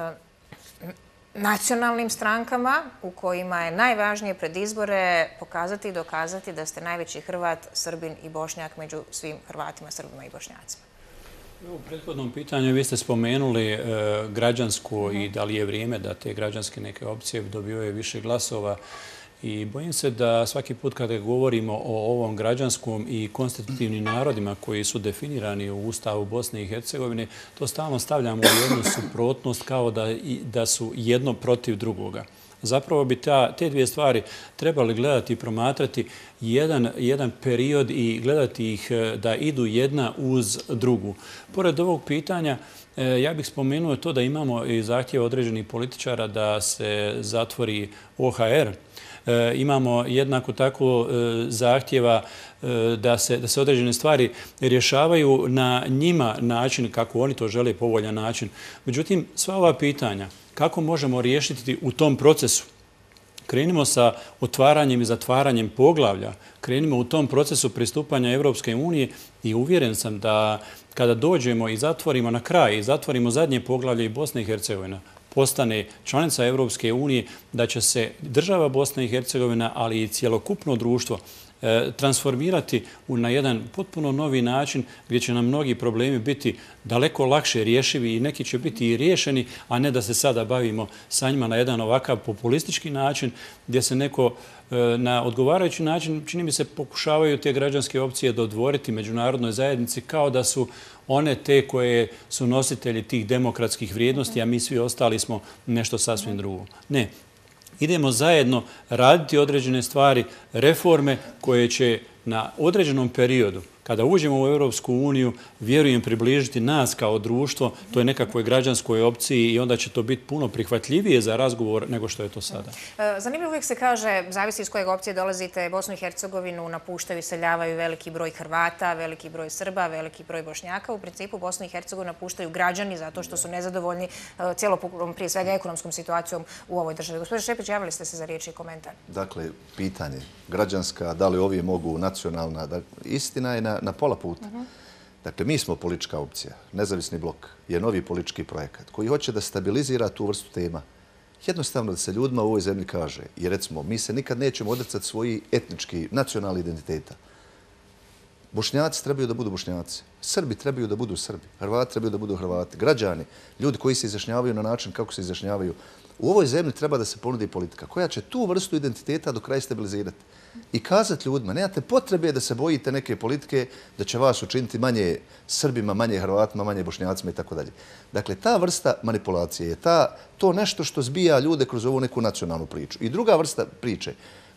nacionalnim strankama u kojima je najvažnije pred izbore pokazati i dokazati da ste najveći Hrvat, Srbin i Bošnjak među svim Hrvatima, Srbima i Bošnjacima. U prethodnom pitanju vi ste spomenuli građansku i da li je vrijeme da te građanske neke opcije dobivaju više glasova. I bojim se da svaki put kada govorimo o ovom građanskom i konstitutivnim narodima koji su definirani u Ustavu Bosne i Hercegovine, to stalno stavljamo u jednu suprotnost kao da, da su jedno protiv drugoga. Zapravo bi ta, te dvije stvari trebali gledati i promatrati jedan, jedan period i gledati ih da idu jedna uz drugu. Pored ovog pitanja, ja bih spomenuo to da imamo i zahtjeve određenih političara da se zatvori O H R. Imamo jednako tako zahtjeva da se, da se određene stvari rješavaju na njima način kako oni to žele, povoljan način. Međutim, sva ova pitanja kako možemo riješiti u tom procesu? Krenimo sa otvaranjem i zatvaranjem poglavlja, krenimo u tom procesu pristupanja Evropske unije i uvjeren sam da kada dođemo i zatvorimo na kraj i zatvorimo zadnje poglavlje i Bosna i Hercegovina, postane članica Evropske unije, da će se država Bosna i Hercegovina, ali i cjelokupno društvo transformirati na jedan potpuno novi način gdje će nam mnogi problemi biti daleko lakše rješivi i neki će biti i riješeni, a ne da se sada bavimo sa njima na jedan ovakav populistički način gdje se neko na odgovarajući način, čini mi se, pokušavaju te građanske opcije dodvoriti međunarodnoj zajednici kao da su one te koje su nositelji tih demokratskih vrijednosti, a mi svi ostali smo nešto sasvim drugo. Ne. Idemo zajedno raditi određene stvari, reforme koje će na određenom periodu, kada uđemo u Europsku uniju, vjerujem približiti nas kao društvo toj nekakvoj građanskoj opciji i onda će to biti puno prihvatljivije za razgovor nego što je to sada. Zanimljivo uvijek se kaže, zavisi iz kojeg opcije dolazite, Bosnu i Hercegovinu napuštaju i seljavaju veliki broj Hrvata, veliki broj Srba, veliki broj Bošnjaka. U principu Bosnu i Hercegovinu napuštaju građani zato što su nezadovoljni cjelokupnom, prije svega ekonomskom situacijom u ovoj državi. Gospodin Šepić, javili ste se za riječ i komentar. Dakle, pitanje građanska, da li ovi mogu nacionalna, istina je na na pola puta. Dakle, mi smo politička opcija. Nezavisni blok je novi politički projekat koji hoće da stabilizira tu vrstu tema. Jednostavno da se ljudima u ovoj zemlji kaže, jer recimo, mi se nikad nećemo odricati svojih etnički, nacionalni identiteta. Bošnjaci trebaju da budu Bošnjaci. Srbi trebaju da budu Srbi. Hrvati trebaju da budu Hrvati. Građani, ljudi koji se izjašnjavaju na način kako se izjašnjavaju. U ovoj zemlji treba da se ponudi politika koja će tu vrstu identiteta do kraja stabilizirati. I kazati ljudima, nemate potrebe da se bojite neke politike da će vas učiniti manje Srbima, manje Hrvatima, manje Bošnjacima i tako dalje. Dakle, ta vrsta manipulacije je ta, to nešto što zbija ljude kroz ovu neku nacionalnu priču. I druga vrsta priče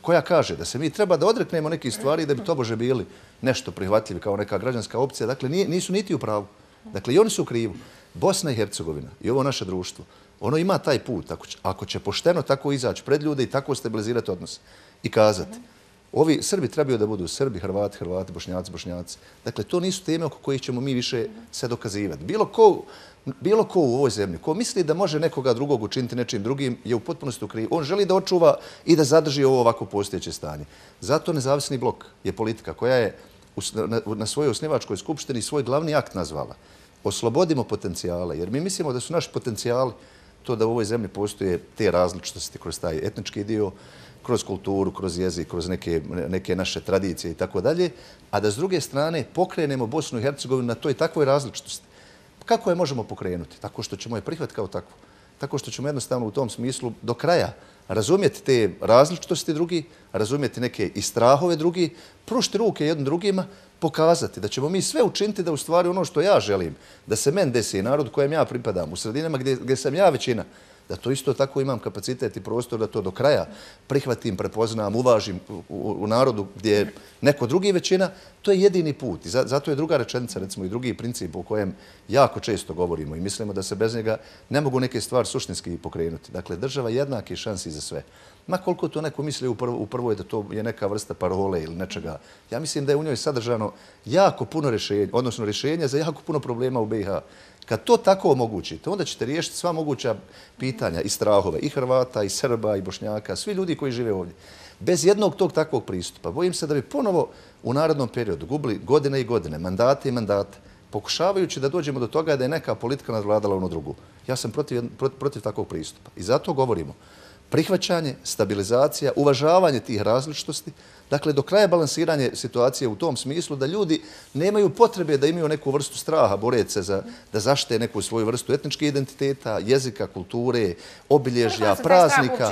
koja kaže da se mi treba da odreknemo nekih stvari da bi tobože bili nešto prihvatljivi kao neka građanska opcija. Dakle, nisu niti u pravu. Dakle, i oni su u krivu. Bosna i Hercegovina i ovo naše društvo, ono ima taj put. Ako će, ako će pošteno tako izaći pred ljude i tako stabilizirati odnose i kazati, ovi Srbi trebaju da budu Srbi, Hrvati, Hrvati, Bošnjaci, Bošnjaci. Dakle, to nisu teme oko kojih ćemo mi više se dokazivati. Bilo ko, bilo ko u ovoj zemlji, ko misli da može nekoga drugog učiniti nečim drugim, je u potpunosti u krivu. On želi da očuva i da zadrži ovo ovako postojeće stanje. Zato nezavisni blok je politika koja je na, na svojoj osnivačkoj skupštini svoj glavni akt nazvala. Oslobodimo potencijale, jer mi mislimo da su naši potencijali to da u ovoj zemlji postoje te različitosti kroz taj etnički dio, kroz kulturu, kroz jezik, kroz neke, neke naše tradicije i tako dalje, a da s druge strane pokrenemo Bosnu i Hercegovinu na toj takvoj različitosti. Kako je možemo pokrenuti? Tako što ćemo je prihvatiti kao takvu. Tako što ćemo jednostavno u tom smislu do kraja razumjeti te različitosti drugi, razumjeti neke i strahove drugi, pružiti ruke jednim drugima, pokazati da ćemo mi sve učiniti da u stvari ono što ja želim, da se men desi narod kojem ja pripadam, u sredinama gdje, gdje sam ja većina, da to isto tako imam kapacitet i prostor da to do kraja prihvatim, prepoznam, uvažim u, u narodu gdje je neko drugi većina, to je jedini put. I zato je druga rečenica, recimo i drugi princip o kojem jako često govorimo i mislimo da se bez njega ne mogu neke stvari suštinski pokrenuti. Dakle, država jednake šansi za sve. Ma koliko to neko misli u, prvo, u prvoj da to je neka vrsta parole ili nečega, ja mislim da je u njoj sadržano jako puno rješenja, odnosno rješenja za jako puno problema u B i H. Kad to tako omogućite, onda ćete riješiti sva moguća pitanja i strahove i Hrvata, i Srba, i Bošnjaka, svi ljudi koji žive ovdje. Bez jednog tog takvog pristupa, bojim se da bi ponovo u narodnom periodu gubili godine i godine, mandate i mandate, pokušavajući da dođemo do toga da je neka politika nadvladala ono drugu. Ja sam protiv, protiv, protiv takvog pristupa. I zato govorimo prihvaćanje, stabilizacija, uvažavanje tih različitosti, dakle, do kraja balansiranje situacije u tom smislu da ljudi nemaju potrebe da imaju neku vrstu straha, boreći se za, da zaštite neku svoju vrstu etničke identiteta, jezika, kulture, obilježja, praznika.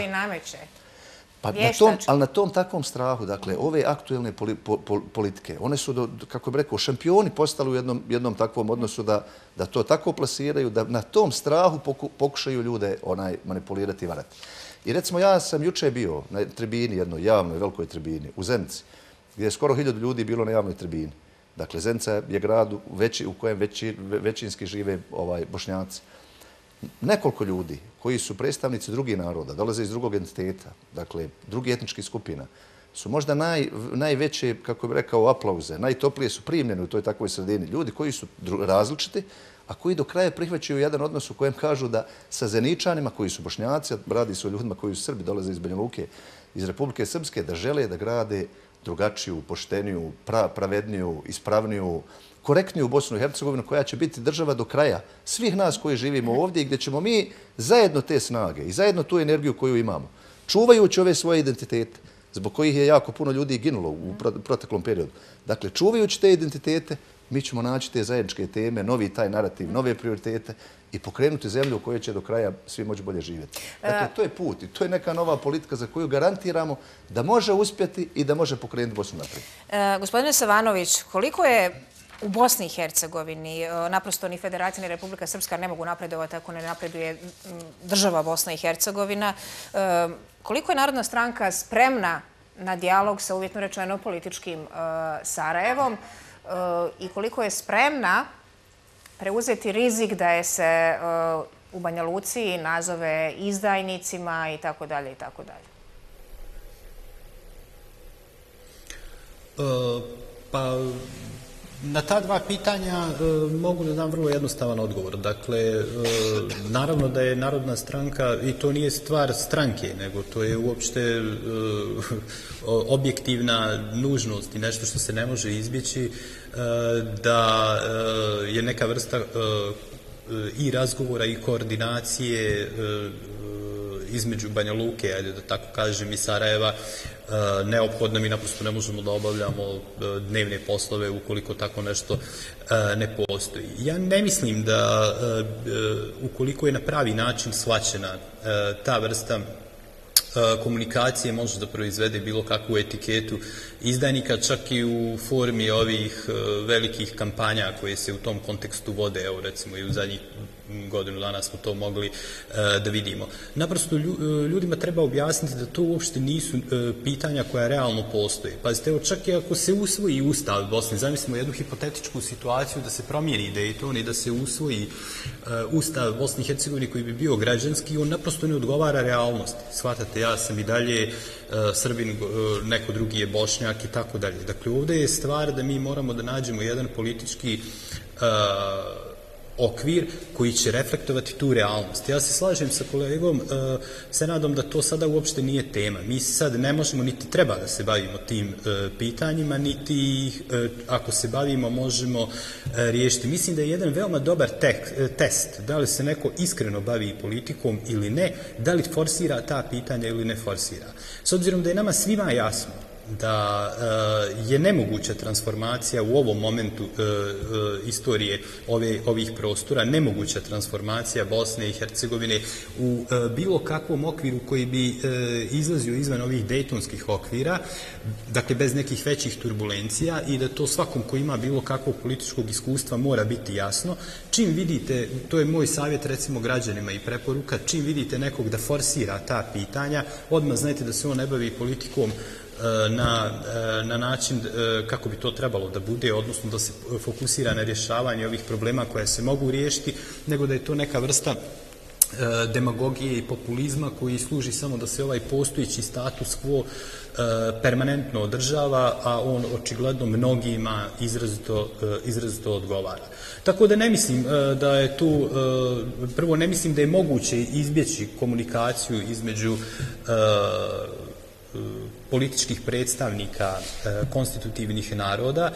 Pa na tom, ali na tom takvom strahu, dakle, ove aktuelne poli, po, po, politike, one su, do, kako bih rekao, šampioni postali u jednom, jednom takvom odnosu da, da to tako plasiraju, da na tom strahu poku, pokušaju ljude onaj manipulirati i varati. I recimo, ja sam juče bio na tribini, jednoj javnoj, velikoj tribini, u Zenici, gdje je skoro hiljadu ljudi bilo na javnoj tribini. Dakle, Zenica je grad u, veći, u kojem veći, većinski žive ovaj, Bošnjaci. Nekoliko ljudi koji su predstavnici drugih naroda, dolaze iz drugog entiteta, dakle, drugih etničkih skupina, su možda naj, najveće, kako bih rekao, aplauze, najtoplije su primljeni u toj takvoj sredini. Ljudi koji su različiti, a koji do kraja prihvaćaju jedan odnos u kojem kažu da sa Zeničanima, koji su Bošnjaci, radi se o ljudima koji su Srbi, dolaze iz Banja Luke, iz Republike Srpske, da žele da grade drugačiju, pošteniju, pra, pravedniju, ispravniju, korektniju Bosnu i Hercegovinu, koja će biti država do kraja svih nas koji živimo ovdje i gdje ćemo mi zajedno te snage i zajedno tu energiju koju imamo, čuvajući ove svoje identitete, zbog kojih je jako puno ljudi ginulo u proteklom periodu. Dakle, čuvajući te identitete, mi ćemo naći te zajedničke teme, novi taj narativ, nove prioritete i pokrenuti zemlju u kojoj će do kraja svi moći bolje živjeti. Dakle, to je put i to je neka nova politika za koju garantiramo da može uspjeti i da može pokrenuti Bosnu naprijed. E, gospodine Savanović, koliko je u Bosni i Hercegovini, naprosto ni Federacija ni Republika Srpska ne mogu napredovati ako ne napreduje država Bosna i Hercegovina, e, koliko je Narodna stranka spremna na dijalog sa uvjetno rečeno političkim e, Sarajevom i koliko je spremna preuzeti rizik da je se u Banja Luci nazove izdajnicima i tako dalje i tako dalje? Pa, na ta dva pitanja mogu da dam vrlo jednostavan odgovor. Dakle, naravno da je Narodna stranka, i to nije stvar stranke, nego to je uopšte objektivna nužnost i nešto što se ne može izbjeći, da je neka vrsta i razgovora i koordinacije između Banja Luke, ajde da tako kažem, i Sarajeva, neophodno. Mi naprosto ne možemo da obavljamo dnevne poslove ukoliko tako nešto ne postoji. Ja ne mislim da ukoliko je na pravi način shvaćena ta vrsta komunikacije može da proizvede bilo kakvu etiketu izdajnika, čak i u formi ovih velikih kampanja koje se u tom kontekstu vode, evo recimo i u zadnjih godinu dana smo to mogli da vidimo. Naprosto ljudima treba objasniti da to uopšte nisu pitanja koja realno postoje. Pazite, evo čak i ako se usvoji Ustav Bosne, zamislimo jednu hipotetičku situaciju da se promijeni Dayton i da se usvoji Ustav Bosne i Hercegovine koji bi bio građanski, on naprosto ne odgovara realnosti. Shvatate, ja sam i dalje Srbin, neko drugi je Bošnjak i tako dalje. Dakle, ovdje je stvar da mi moramo da nađemo jedan politički okvir koji će reflektovati tu realnost. Ja se slažem sa kolegom, se nadam da to sada uopšte nije tema. Mi sad ne možemo, niti treba da se bavimo tim pitanjima, niti ako se bavimo možemo riješiti. Mislim da je jedan veoma dobar test, da li se neko iskreno bavi politikom ili ne, da li forsira ta pitanja ili ne forsira. S obzirom da je nama svima jasno da je nemoguća transformacija u ovom momentu istorije ovih prostora, nemoguća transformacija Bosne i Hercegovine u bilo kakvom okviru koji bi izlazio izvan ovih dejtonskih okvira, dakle bez nekih većih turbulencija, i da to svakom ko ima bilo kakvog političkog iskustva mora biti jasno. Čim vidite, to je moj savjet recimo građanima i preporuka, čim vidite nekog da forsira ta pitanja, odmah znajte da se on ne bavi politikom Na, na način kako bi to trebalo da bude, odnosno da se fokusira na rješavanje ovih problema koje se mogu riješiti, nego da je to neka vrsta demagogije i populizma koji služi samo da se ovaj postojeći status quo permanentno održava, a on očigledno mnogima izrazito, izrazito odgovara. Tako da ne mislim da je tu, prvo ne mislim da je moguće izbjeći komunikaciju između političkih predstavnika konstitutivnih naroda,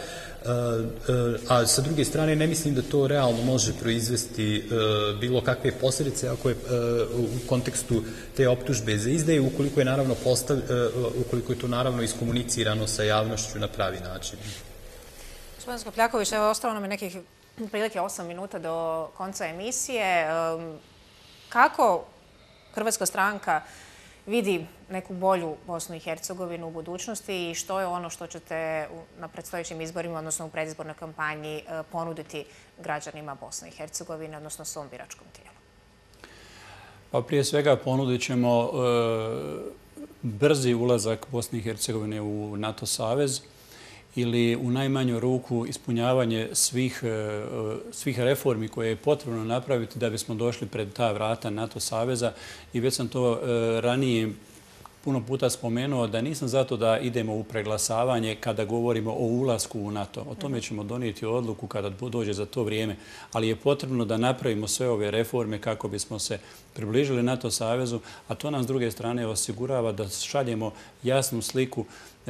a sa druge strane ne mislim da to realno može proizvesti bilo kakve posljedice ako je u kontekstu te optužbe za izdaju, ukoliko je naravno postav, ukoliko je to naravno iskomunicirano sa javnošću na pravi način. Gospodin Skopljaković, evo ostalo nam je nekih prilike osam minuta do konca emisije. Kako Hrvatska stranka vidi neku bolju Bosnu i Hercegovinu u budućnosti i što je ono što ćete na predstojećim izborima, odnosno u predizbornoj kampanji, ponuditi građanima Bosne i Hercegovine, odnosno svom biračkom tijelu? Pa prije svega ponudit ćemo brzi ulazak Bosne i Hercegovine u NATO savez ili u najmanju ruku ispunjavanje svih, svih reformi koje je potrebno napraviti da bismo došli pred ta vrata NATO saveza. I već sam to ranije puno puta spomenuo da nisam zato da idemo u preglasavanje kada govorimo o ulasku u NATO. O tome ćemo donijeti odluku kada dođe za to vrijeme. Ali je potrebno da napravimo sve ove reforme kako bismo se približili NATO savezu, a to nam s druge strane osigurava da šaljemo jasnu sliku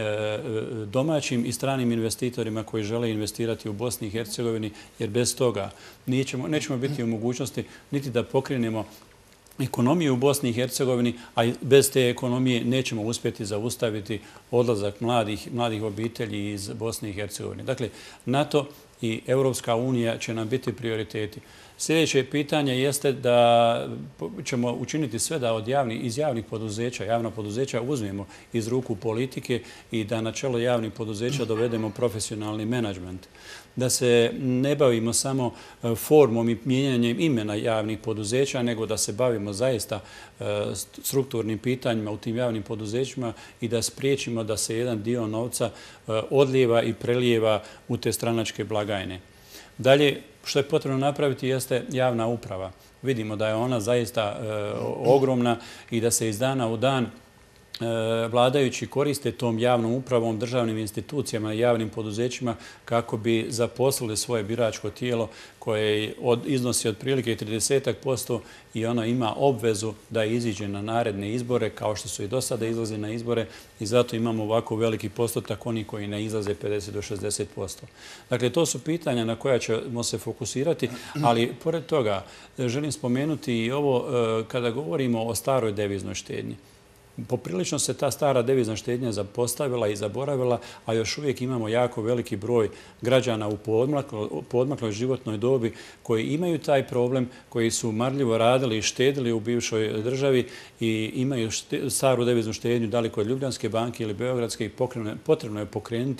domaćim i stranim investitorima koji žele investirati u Bosni i Hercegovini, jer bez toga nećemo, nećemo biti u mogućnosti niti da pokrenemo ekonomiju u Bosni i Hercegovini, a bez te ekonomije nećemo uspjeti zaustaviti odlazak mladih, mladih obitelji iz Bosne i Hercegovine. Dakle, NATO i Europska unija će nam biti prioriteti. Sljedeće pitanje jeste da ćemo učiniti sve da od javni, iz javnih poduzeća, javna poduzeća uzmemo iz ruku politike i da na čelo javnih poduzeća dovedemo profesionalni menadžment. Da se ne bavimo samo formom i mijenjanjem imena javnih poduzeća, nego da se bavimo zaista strukturnim pitanjima u tim javnim poduzećima i da spriječimo da se jedan dio novca odlijeva i prelijeva u te stranačke blagajne. Dalje, što je potrebno napraviti jeste javna uprava. Vidimo da je ona zaista ogromna i da se iz dana u dan vladajući koriste tom javnom upravom, državnim institucijama i javnim poduzećima kako bi zaposlili svoje biračko tijelo koje iznosi otprilike trideset posto i ono ima obvezu da iziđe na naredne izbore kao što su i do sada izlaze na izbore i zato imamo ovako veliki postotak oni koji ne izlaze pedeset do šezdeset posto. Dakle, to su pitanja na koja ćemo se fokusirati, ali pored toga želim spomenuti i ovo kada govorimo o staroj deviznoj štednji. Poprilično se ta stara devizna štednja zapostavila i zaboravila, a još uvijek imamo jako veliki broj građana u poodmakloj životnoj dobi koji imaju taj problem, koji su marljivo radili i štedili u bivšoj državi i imaju staru deviznu štednju, da li kod Ljubljanske banke ili Beogradske, i potrebno je pokrenuti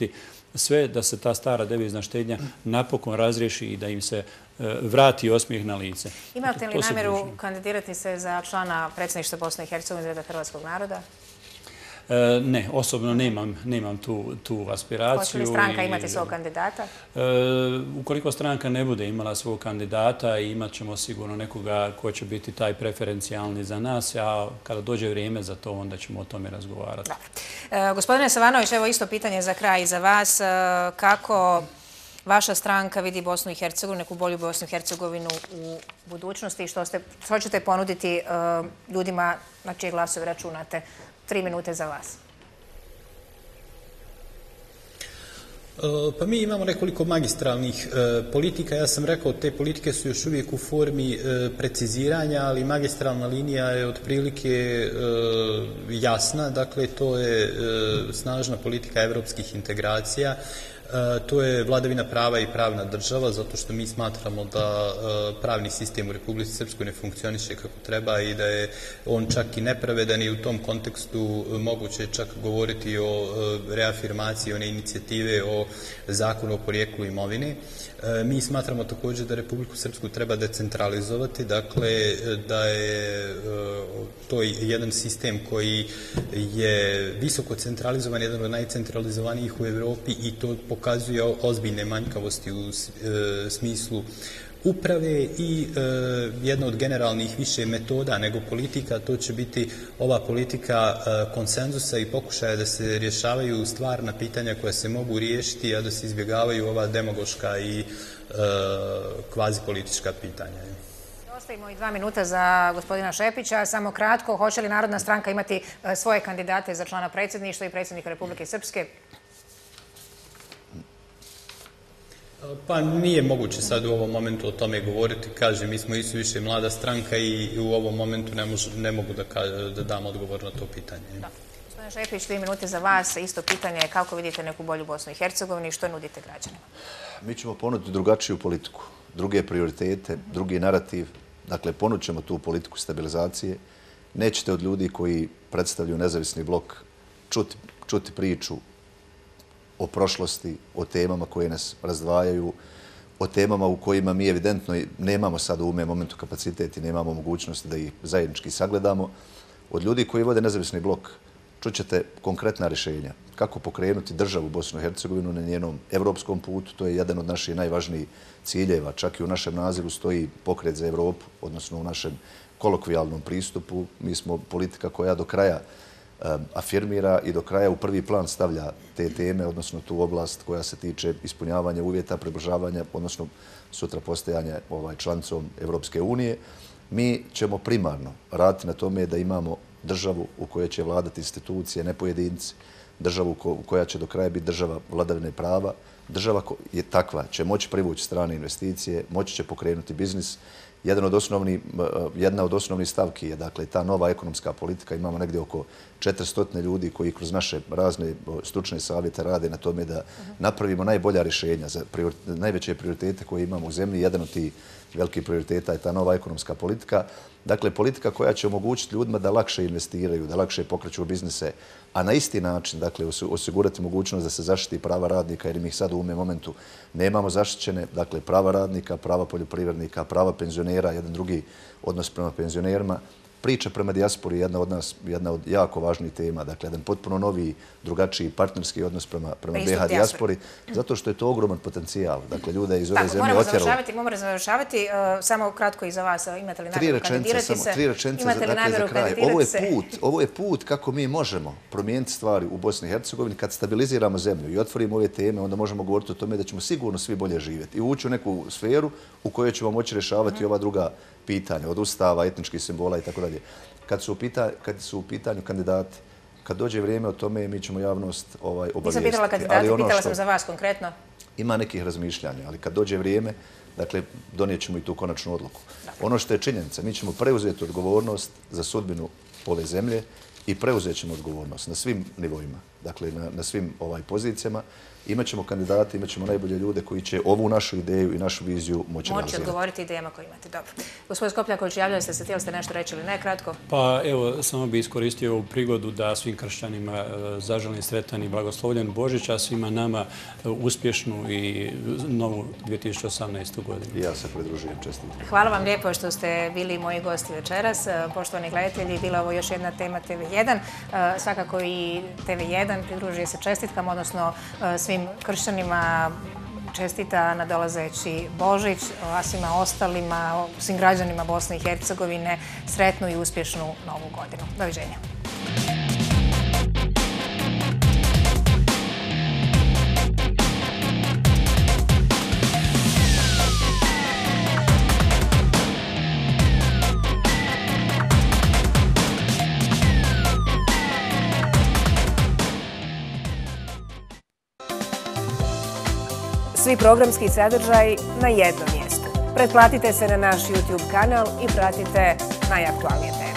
sve da se ta stara devizna štednja napokon razriješi i da im se vrati osmijeh na lice. Imate li namjeru kandidirati se za člana predsjedništva Bosne i Hercegovine Reda hrvatskog naroda? Ne, osobno nemam tu aspiraciju. Hoće li stranka imati svog kandidata? Ukoliko stranka ne bude imala svog kandidata, imat ćemo sigurno nekoga ko će biti taj preferencijalni za nas, a kada dođe vrijeme za to, onda ćemo o tome razgovarati. Gospodine Savanović, evo isto pitanje za kraj i za vas. Kako vaša stranka vidi Bosnu i Hercegovinu, neku bolju Bosnu i Hercegovinu u budućnosti i što ćete ponuditi ljudima na čije glasove računate? Tri minute za vas. Pa mi imamo nekoliko magistralnih politika. Ja sam rekao, te politike su još uvijek u formi preciziranja, ali magistralna linija je otprilike jasna. Dakle, to je snažna politika evropskih integracija. To je vladavina prava i pravna država, zato što mi smatramo da pravni sistem u Republici Srpskoj ne funkcioniše kako treba i da je on čak i nepravedan i u tom kontekstu moguće čak govoriti o reafirmaciji one inicijative o zakonu o porijeklu imovine. Mi smatramo također da Republiku Srpsku treba decentralizovati, dakle da je to jedan sistem koji je visoko centralizovan, jedan od najcentralizovanijih u Evropi i to pokazuje ozbiljne manjkavosti u smislu uprave i jedna od generalnih više metoda nego politika, to će biti ova politika konsenzusa i pokušaja da se rješavaju stvarna pitanja koja se mogu riješiti, a da se izbjegavaju ova demagoška i kvazi politička pitanja. Ostavimo i dva minuta za gospodina Šepića. Samo kratko, hoće li Narodna stranka imati svoje kandidate za člana predsjedništva i predsjednika Republike Srpske? Pa nije moguće sad u ovom momentu o tome govoriti. Kažem, mi smo i su više mlada stranka i u ovom momentu ne mogu da dam odgovor na to pitanje. Gospodine Šepić, dvije minute za vas. Isto pitanje je kako vidite neku bolju Bosnu i Hercegovinu i što nudite građanima? Mi ćemo ponuditi drugačiju politiku, druge prioritete, drugi narativ. Dakle, ponudit ćemo tu politiku stabilizacije. Nećete od ljudi koji predstavljaju nezavisni blok čuti priču o prošlosti, o temama koje nas razdvajaju, o temama u kojima mi evidentno nemamo sad u ume momentu kapacitet i nemamo mogućnosti da ih zajednički sagledamo. Od ljudi koji vode nezavisni blok čućete konkretna rješenja. Kako pokrenuti državu Bosnu i Hercegovinu na njenom evropskom putu. To je jedan od naših najvažnijih ciljeva. Čak i u našem nazivu stoji pokret za Evropu, odnosno u našem kolokvijalnom pristupu. Mi smo politika koja do kraja afirmira i do kraja u prvi plan stavlja te teme, odnosno tu oblast koja se tiče ispunjavanja uvjeta, približavanja, odnosno sutra postajanja članicom Evropske unije. Mi ćemo primarno raditi na tome da imamo državu u kojoj će vladati institucije, ne pojedinci, državu koja će do kraja biti država vladavine prava, država je takva, će moći privući strane investicije, moći će pokrenuti biznis. Jedna od osnovnih stavki je dakle ta nova ekonomska politika. Imamo negdje oko četiristo ljudi koji kroz naše razne stručne savjete rade na tome da napravimo najbolja rješenja za najveće prioritete koje imamo u zemlji. Jedan od tih velikih prioriteta je ta nova ekonomska politika. Dakle, politika koja će omogućiti ljudima da lakše investiraju, da lakše pokreću biznise, a na isti način dakle, osigurati mogućnost da se zaštiti prava radnika, jer mi ih sad u ovom momentu nemamo zaštićene. Dakle, prava radnika, prava poljoprivrednika, prava penzionera, jedan drugi odnos prema penzionerima. Priča prema dijaspori je jedna od nas, jedna od jako važnih tema. Dakle, jedan potpuno novi, drugačiji partnerski odnos prema B H dijaspori, zato što je to ogroman potencijal. Dakle, ljude iz ove zemlje otjeralo. Moramo završavati. Samo kratko i za vas. Imate li namjeru kandidirati se? Tri rečenice za kraj. Ovo je put kako mi možemo promijeniti stvari u Bosni i Hercegovini. Kad stabiliziramo zemlju i otvorimo ove teme, onda možemo govoriti o tome da ćemo sigurno svi bolje živjeti i ući u neku sferu u kojoj ćemo moći rješavati ova druga pitanja, od ustava, etničkih simbola i tako dalje. Kad su u pitanju kandidati, kad dođe vrijeme o tome, mi ćemo javnost obavijestiti. Nisam pitala kandidati, pitala sam za vas konkretno. Ima nekih razmišljanja, ali kad dođe vrijeme, dakle, donijet ćemo i tu konačnu odluku. Ono što je činjenica, mi ćemo preuzeti odgovornost za sudbinu ove zemlje i preuzet ćemo odgovornost na svim nivoima. dakle, na, na svim ovaj pozicijama. Imaćemo kandidate, imaćemo najbolje ljude koji će ovu našu ideju i našu viziju moći realizirati. Moći odgovoriti idejama koje imate. Dobro. Gospodin Skopljaković, javljali ste se, htjeli ste nešto reći ili ne, kratko? Pa evo, samo bi iskoristio ovu prigodu da svim kršćanima zaželim sretan i blagoslovljen Božić, a svima nama uspješnu i novu dvije tisuće osamnaestu godinu. I ja se pridružujem, čestitam. Hvala vam lijepo što ste bili moji gosti večeras. Poštovani gledatelji, bila ovo još jedna tema T V jedan. Svakako i T V jedan pridružuje se čestitkama, odnosno svim kršćanima čestita nadolazeći Božić, a svima ostalima, svim građanima Bosne i Hercegovine sretnu i uspješnu novu godinu. Doviđenja. Svi programski sadržaj na jednom mjestu. Pretplatite se na naš YouTube kanal i pratite najaktualnije teme.